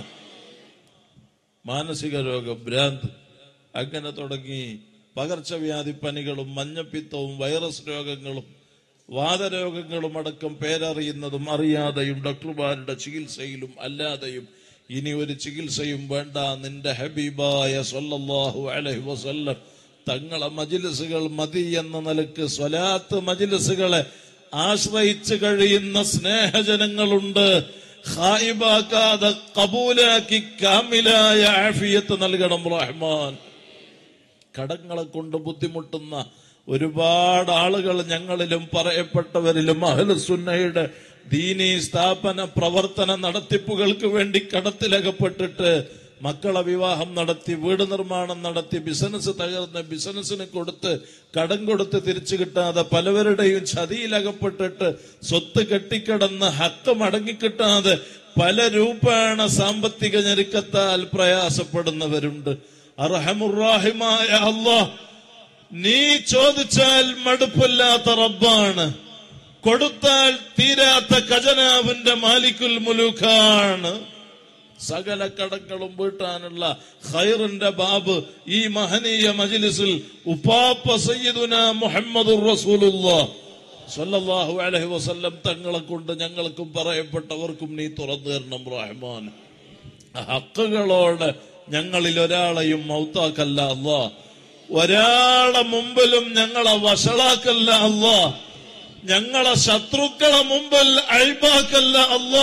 മാനസിക രോഗം, ഭ്രാന്ത്, അങ്ങനെ തുടങ്ങി പകർച്ചവ്യാധി പനികളും മഞ്ഞപ്പിത്തവും വൈറസ് രോഗങ്ങളും വാതരോഗങ്ങളും അടക്കം പേരറിയുന്നതും അറിയാതെയും ഡോക്ടർമാരുടെ ചികിത്സയിലും അല്ലാതെയും ഇനി ഒരു ചികിത്സയും വേണ്ട. നിന്റെ ഹബീബായ സ്വല്ലല്ലാഹു അലൈഹി വസല്ലം തങ്ങളെ മജ്ലിസുകൾ മതി എന്ന നിലക്ക് സ്വലാത്ത് മജ്ലിസുകളെ ആശ്രയിച്ച് കഴിയുന്ന സ്നേഹജനങ്ങളുണ്ട്. ഖായിബാക്കാതെ കബൂലാക്കി കാമിലായ ആഫിയത്ത് നൽകണം റഹ്മാൻ. കടങ്ങളെ കൊണ്ട് ബുദ്ധിമുട്ടുന്ന ഒരുപാട് ആളുകൾ ഞങ്ങളിലും പറയപ്പെട്ടവരിലും അഹ്ലുസുന്നയുടെ ദീനീ സ്ഥാപന പ്രവർത്തന നടത്തിപ്പുകൾക്ക് വേണ്ടി കടത്തിലകപ്പെട്ടിട്ട് മക്കളെ വിവാഹം നടത്തി, വീട് നിർമ്മാണം നടത്തി, ബിസിനസ് തകർന്ന് ബിസിനസിന് കൊടുത്ത് കടം കൊടുത്ത് തിരിച്ചു കിട്ടാതെ പലവരുടെയും ചതിയിലകപ്പെട്ടിട്ട് സ്വത്ത് കെട്ടിക്കിടന്ന് ഹക്ക് മടങ്ങിക്കിട്ടാതെ പല രൂപേണ സാമ്പത്തിക ഞെരുക്കത്താൽ പ്രയാസപ്പെടുന്നവരുണ്ട്. അർഹമുർറാഹിമായ അല്ലാഹ്, നീ ചോദിച്ചാൽ മടുപ്പില്ലാത്ത റബ്ബാണ്, കൊടുത്താൽ തീരാത്ത ഖജനാവിന്റെ മാലിക്കുൽ മുലൂക്കാണ്. സകല കടങ്ങളും വീട്ടാനുള്ള ഖൈറിന്റെ ബാബ് ഈ മഹനീയ മജ്ലിസിൽ ഉപ്പാപ്പ സയ്യിദുനാ മുഹമ്മദുർ റസൂലുള്ളാഹ് സ്വല്ലല്ലാഹു അലൈഹി വസല്ലം തങ്ങളെ കൊണ്ട് ഞങ്ങൾക്കും പറയപ്പെട്ടവർക്കും നീ തുറന്നു തരണം റഹ്മാൻ. ഹക്കുകളോട് ഞങ്ങളിൽ ഒരാളെയും മൗത്താക്കല്ല അല്ലാ, ഒരാളെ മുമ്പിലും ഞങ്ങളെ വഷളാക്കല്ല അല്ലാ, ഞങ്ങളെ ശത്രുക്കളെ മുമ്പിൽ അഴിബാക്കല്ല അല്ലാ.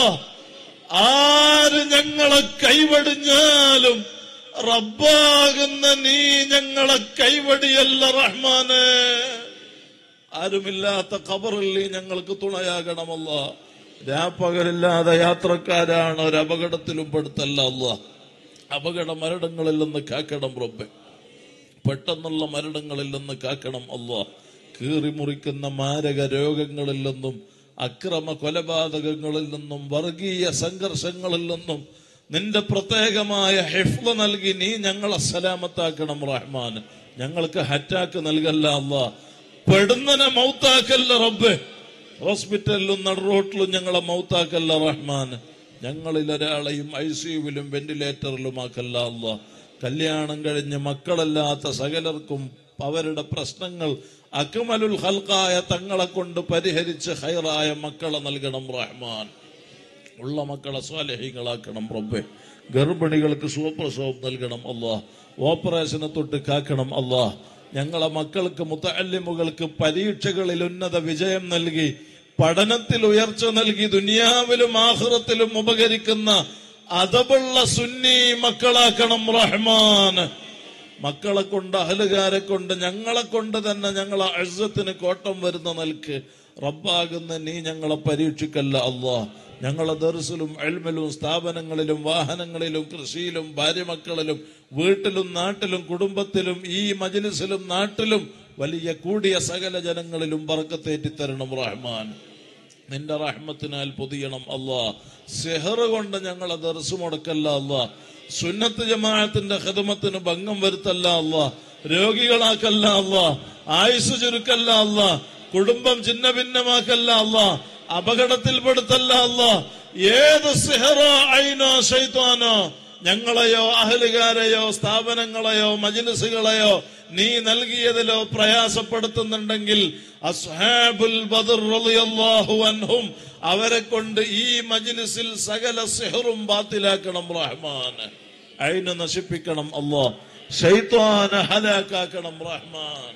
ആര് ഞങ്ങളെ കൈവടിഞ്ഞാലും റബ്ബാകുന്ന നീ ഞങ്ങളെ കൈവടിയല്ല റഹ്മാനെ. ആരുമില്ലാത്ത ഖബറിൽ നീ ഞങ്ങൾക്ക് തുണയാകണമല്ല. രാപ്പകലില്ലാതെ യാത്രക്കാരാണ്, ഒരു അപകടത്തിലും പെടുത്തല്ല അല്ല. അപകട മരണങ്ങളിൽ നിന്ന് കാക്കണം റബ്ബേ, പെട്ടെന്നുള്ള മരണങ്ങളിൽ നിന്ന് കാക്കണം അല്ലാ. കീറി മുറിക്കുന്ന മാരക രോഗങ്ങളിൽ നിന്നും അക്രമ കൊലപാതകങ്ങളിൽ നിന്നും വർഗീയ സംഘർഷങ്ങളിൽ നിന്നും നിന്റെ പ്രത്യേകമായ ഹിഫ്ള് നൽകി നീ ഞങ്ങളെ സലാമത്താക്കണം റഹ്മാൻ. ഞങ്ങൾക്ക് ഹറ്റാക്ക് നൽകല്ല അല്ലാ, പെടുന്നനെ മൗത്താക്കല്ല റബ്ബേ. ഹോസ്പിറ്റലിലും നടുറോട്ടിലും ഞങ്ങളെ മൗത്താക്കല്ല റഹ്മാൻ. ഞങ്ങളിൽ ഒരാളെയും ഐ സിയുവിലും വെന്റിലേറ്ററിലുമാക്കല്ല അല്ലാ. കല്യാണം കഴിഞ്ഞ് മക്കളല്ലാത്ത സകലർക്കും അവരുടെ പ്രശ്നങ്ങൾ അക്മലുൽ ഖൽഖായ തങ്ങളെ കൊണ്ട് പരിഹരിച്ച് ഖൈറായ മക്കളെ നൽകണം റഹ്മാൻ. ഉള്ള മക്കളെ സ്വാലിഹീങ്ങളാക്കണം റബ്ബേ. ഗർഭിണികൾക്ക് സുഖപ്രസവം നൽകണം അല്ലാഹ്. ഓപ്പറേഷനെ തൊട്ട് കാക്കണം അല്ലാഹ്. ഞങ്ങളെ മക്കൾക്ക് മുതഅല്ലിമുകൾക്ക് പരീക്ഷകളിൽ ഉന്നത വിജയം നൽകി പഠനത്തിൽ ഉയർച്ച നൽകി ദുനിയാവിലും ആഖിറത്തിലും ഉപകരിക്കുന്ന അദബുള്ള സുന്നി മക്കളാക്കണം റഹ്മാൻ. മക്കളെ കൊണ്ട് അഹലുകാരെ കൊണ്ട് ഞങ്ങളെ കൊണ്ട് തന്നെ ഞങ്ങളെ ഇസ്സത്തിന് കോട്ടം വരുന്ന നിലക്ക് റബ്ബാകുന്ന നീ ഞങ്ങളെ പരീക്ഷിക്കല്ല അല്ലാഹ്. ഞങ്ങളെ ദർസിലും ഇൽമിലും സ്ഥാപനങ്ങളിലും വാഹനങ്ങളിലും കൃഷിയിലും ഭാര്യമക്കളിലും വീട്ടിലും നാട്ടിലും കുടുംബത്തിലും ഈ മജ്ലിസിലും നാട്ടിലും വലിയ കൂടിയ സകല ജനങ്ങളിലും ബർക്കത്തേറ്റി തരണം റഹ്മാൻ. നിന്റെ റഹ്മത്തിനാൽ പൊതിയണം അല്ലാഹ്. സിഹർ കൊണ്ട് ഞങ്ങളെ ദർസ് മുടക്കല്ല അല്ലാഹ്. സുന്നത്ത് ജമാഅത്തിന്റെ ഖിദ്മത്തിന് ഭംഗം വരുത്തല്ല അല്ലാഹ്. രോഗികളാക്കല്ല അല്ലാഹ്. ആയുസ് ചുരുക്കല്ല അല്ലാഹ്. കുടുംബം ചിന്ന ഭിന്നമാക്കല്ല അല്ലാഹ്. അപകടത്തിൽപ്പെടുത്തല്ല അല്ലാഹ്. ഏത് സിഹറോ ഐനോ ശൈത്വാനോ ഞങ്ങളെയോ അഹലുകാരെയോ സ്ഥാപനങ്ങളെയോ മജ്ലിസുകളെയോ നീ നൽകിയതിലോ പ്രയാസപ്പെടുത്തുന്നുണ്ടെങ്കിൽ അസ്ഹാബുൽ ബദർ റളിയല്ലാഹു അൻഹും അവരെ കൊണ്ട് ഈ മജ്ലിസിൽ സകല സിഹറും ബാത്തിലാക്കണം റഹ്മാൻ. ഐന് നശിപ്പിക്കണം അല്ലാഹ്. ശൈത്വാനെ ഹലാക്കാക്കണം റഹ്മാൻ.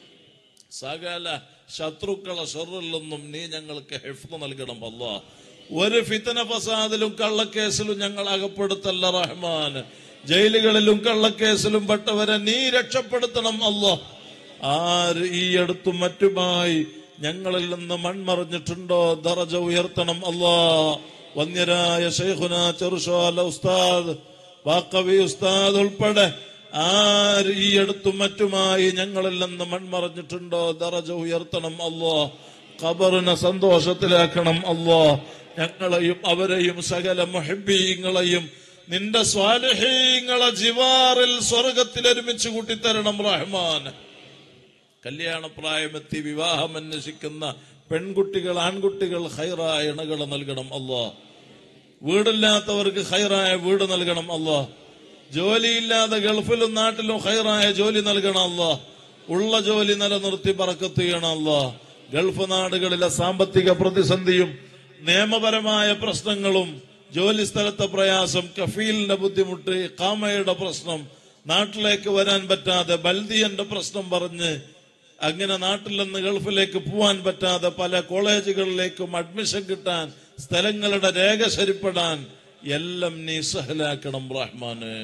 സകല ശത്രുക്കളെ ശർറിൽ നിന്നും നീ ഞങ്ങൾക്ക് ഹിഫ്ള് നൽകണം അല്ലാഹ്. ഒരു ഫിത്ന ഫസാദിലും കള്ളക്കേസിലും ഞങ്ങൾ അകപ്പെടുത്തല്ല റഹ്മാൻ. ജയിലുകളിലും കള്ളക്കേസിലും പെട്ടവരെ നീ രക്ഷപ്പെടുത്തണം അല്ലാഹ്. ആര് ഈ അടുത്തും മറ്റുമായി ഞങ്ങളിൽ നിന്ന് മൺമറിഞ്ഞിട്ടുണ്ടോ ദറജ ഉയർത്തണം അല്ലാഹ്. വന്യരായ ശൈഖുന ചെറുശാല ഉസ്താദ്, വാഖവി ഉസ്താദ് ഉൾപ്പെടെ ആര് ഈ അടുത്തും മറ്റുമായി ഞങ്ങളിൽ നിന്ന് മൺമറിഞ്ഞിട്ടുണ്ടോ ദറജ ഉയർത്തണം അല്ലാഹ്. ഖബറിനെ സന്തോഷത്തിലാക്കണം അല്ലാഹ്. ഞങ്ങളെയും അവരെയും സകല മുഹിബ്ബീങ്ങളെയും നിന്റെ സ്വാലിഹീങ്ങളെ ജിവാറിൽ സ്വർഗത്തിൽ ഒരുമിച്ച് കൂട്ടിത്തരണം റഹ്മാൻ. കല്യാണപ്രായമെത്തി വിവാഹം അന്വേഷിക്കുന്ന പെൺകുട്ടികൾ ആൺകുട്ടികൾ ഖൈറായ ഇണകൾ നൽകണം അല്ലാഹ്. വീടില്ലാത്തവർക്ക് ഖൈറായ വീട് നൽകണം അല്ലാഹ്. ജോലിയില്ലാതെ ഗൾഫിലും നാട്ടിലും ഖൈറായ ജോലി നൽകണം അല്ലാഹ്. ഉള്ള ജോലി നിലനിർത്തി ബറക്കത്ത് ചെയ്യണം അല്ലാഹ്. ഗൾഫ് നാടുകളിലെ സാമ്പത്തിക പ്രതിസന്ധിയും നിയമപരമായ പ്രശ്നങ്ങളും ജോലി സ്ഥലത്തെ പ്രയാസം, കഫീലിന്റെ ബുദ്ധിമുട്ട്, ഇഖാമയുടെ പ്രശ്നം, നാട്ടിലേക്ക് വരാൻ പറ്റാതെ ബൽദിയന്റെ പ്രശ്നം പറഞ്ഞ് അങ്ങനെ നാട്ടിൽ നിന്ന് ഗൾഫിലേക്ക് പോവാൻ പറ്റാതെ പല കോളേജുകളിലേക്കും അഡ്മിഷൻ കിട്ടാൻ, സ്ഥലങ്ങളുടെ രേഖ ശരിപ്പെടാൻ എല്ലാം നീ സഹലാക്കണം റഹ്മാനെ.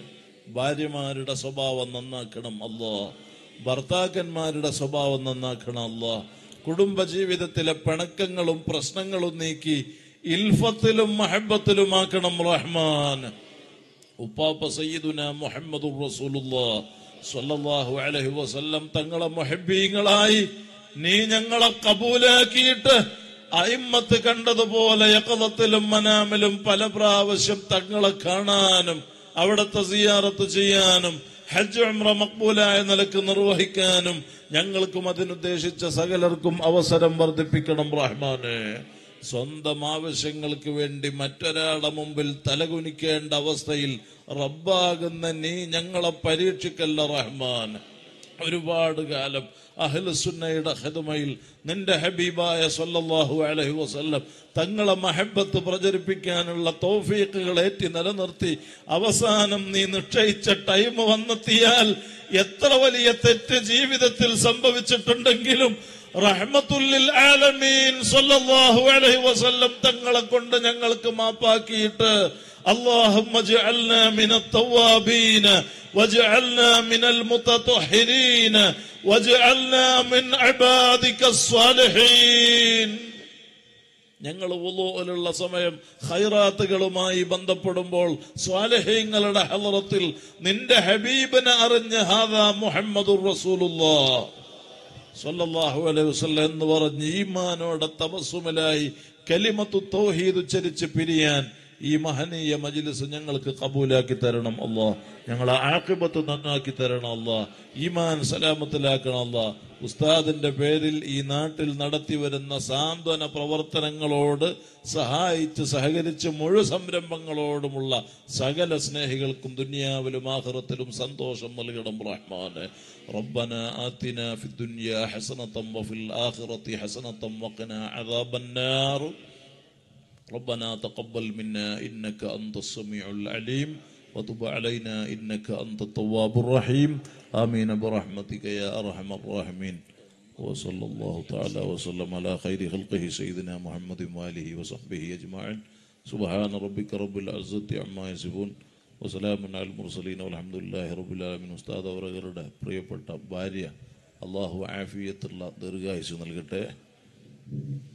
ഭാര്യമാരുടെ സ്വഭാവം നന്നാക്കണം അല്ലാഹ്. ഭർത്താക്കന്മാരുടെ സ്വഭാവം നന്നാക്കണം അല്ലാഹ്. കുടുംബജീവിതത്തിലെ പിണക്കങ്ങളും പ്രശ്നങ്ങളും നീക്കി ഇൽഫത്തിലും മഹബത്തിലുമാക്കണം റഹ്മാൻ. ഉപ്പാപ്പ സയ്യിദുന മുഹമ്മദുർ റസൂലുള്ളാഹി സ്വല്ലല്ലാഹു അലൈഹി വസല്ലം തങ്ങളെ മുഹബ്ബീങ്ങളായി നീ ഞങ്ങളെ കബൂലാക്കിയിട്ട് അയിമ്മത്ത് കണ്ടതുപോലെ യഖദത്തിലും മനാമിലും പല പ്രാവശ്യം തങ്ങളെ കാണാനും അവിടുത്തെ സിയാറത്ത് ചെയ്യാനും ഹജ്ജ് ഉംറ മഖ്ബൂലായ നിലക്ക് നിർവഹിക്കാനും ഞങ്ങൾക്കും അതിനുദ്ദേശിച്ച സകലർക്കും അവസരം വർദ്ധിപ്പിക്കണം റഹ്മാനെ. സ്വന്തം ആവശ്യങ്ങൾക്ക് വേണ്ടി മറ്റൊരാളുടെ മുമ്പിൽ തലകുനിക്കേണ്ട അവസ്ഥയിൽ റബ്ബാകുന്ന നീ ഞങ്ങളെ പരീക്ഷിക്കല്ല റഹ്മാൻ. ഒരുപാട് കാലം അഹ്ലുസുന്നയുടെ ഖിദ്മയിൽ നിന്റെ ഹബീബായ സ്വല്ലല്ലാഹു അലൈഹി വസല്ലം തങ്ങളെ മഹബത്ത് പ്രചരിപ്പിക്കാനുള്ള തൗഫീഖുകൾ ഏറ്റി നിലനിർത്തി അവസാനം നീ നിശ്ചയിച്ച ടൈം വന്നെത്തിയാൽ എത്ര വലിയ തെറ്റ് ജീവിതത്തിൽ സംഭവിച്ചിട്ടുണ്ടെങ്കിലും റഹ്മത്തുല്ലിൽ ആലമീൻ സ്വല്ലല്ലാഹു അലൈഹി വസല്ലം തങ്ങളെ കൊണ്ട് ഞങ്ങൾക്ക് മാപ്പാക്കിയിട്ട് اللهم اجعلنا من التوابين واجعلنا من المتطهرين واجعلنا من عبادك الصالحين. ഞങ്ങൾ വുളൂഇലുള്ള സമയം ഖൈറാത്തുകളുമായി ബന്ധപ്പെടുമ്പോൾ സ്വാലിഹീങ്ങളുടെ ഹളറത്തിൽ നിന്റെ ഹബീബിനെ അറിഞ്ഞ് ഹാദാ മുഹമ്മദുർ റസൂലുള്ളാഹി സ്വല്ലല്ലാഹു അലൈഹി വസല്ലം എന്ന് പറഞ്ഞ് ഈമാനോടെ തവസ്സുമലായി കലിമത്തു തൗഹീദ് ഉച്ചരിച്ച് പിരിയാൻ ഈ മഹനീയ മജ്ലിസ് ഞങ്ങൾക്ക് കബൂലാക്കി തരണം അല്ലാഹ്. ഞങ്ങളെ ആഖിബത്ത് നന്നാക്കി തരണം അല്ലാഹ്. ഈമാൻ സലാമത്തിലാക്കണം അല്ലാഹ്. ഉസ്താദിന്റെ പേരിൽ ഈ നാട്ടിൽ നടത്തി വരുന്ന സാന്ത്വന പ്രവർത്തനങ്ങളോട് സഹായിച്ച് സഹകരിച്ച് മുഴു സംരംഭങ്ങളോടുമുള്ള സകല സ്നേഹികൾക്കും ദുനിയാവിലും ആഖിറത്തിലും സന്തോഷം നൽകണം റഹ്മാനെ. റബ്ബനാ ആതിനാ ഫിദ്ദുനിയാ ഹസനതൻ വഫിൽ ആഖിറതി ഹസനതൻ വഖിനാ അദാബന്നാർ. ربنا تقبل منا إنك أنت السميع العليم وتب علينا إنك أنت التواب الرحيم. آمين برحمتك يا أرحم الراحمين. وصلى الله تعالى وسلم على خير خلقه سيدنا محمد وآله وصحبه أجمعين. سبحان ربك رب العزة عما يصفون وسلام على المرسلين والحمد لله رب العالمين. ഉസ്താദ് അവരുടെ പ്രിയപ്പെട്ട ഭാര്യ അല്ലാഹു ആഫിയത്തുള്ള ദീർഘായുസ്സ് നൽകട്ടെ.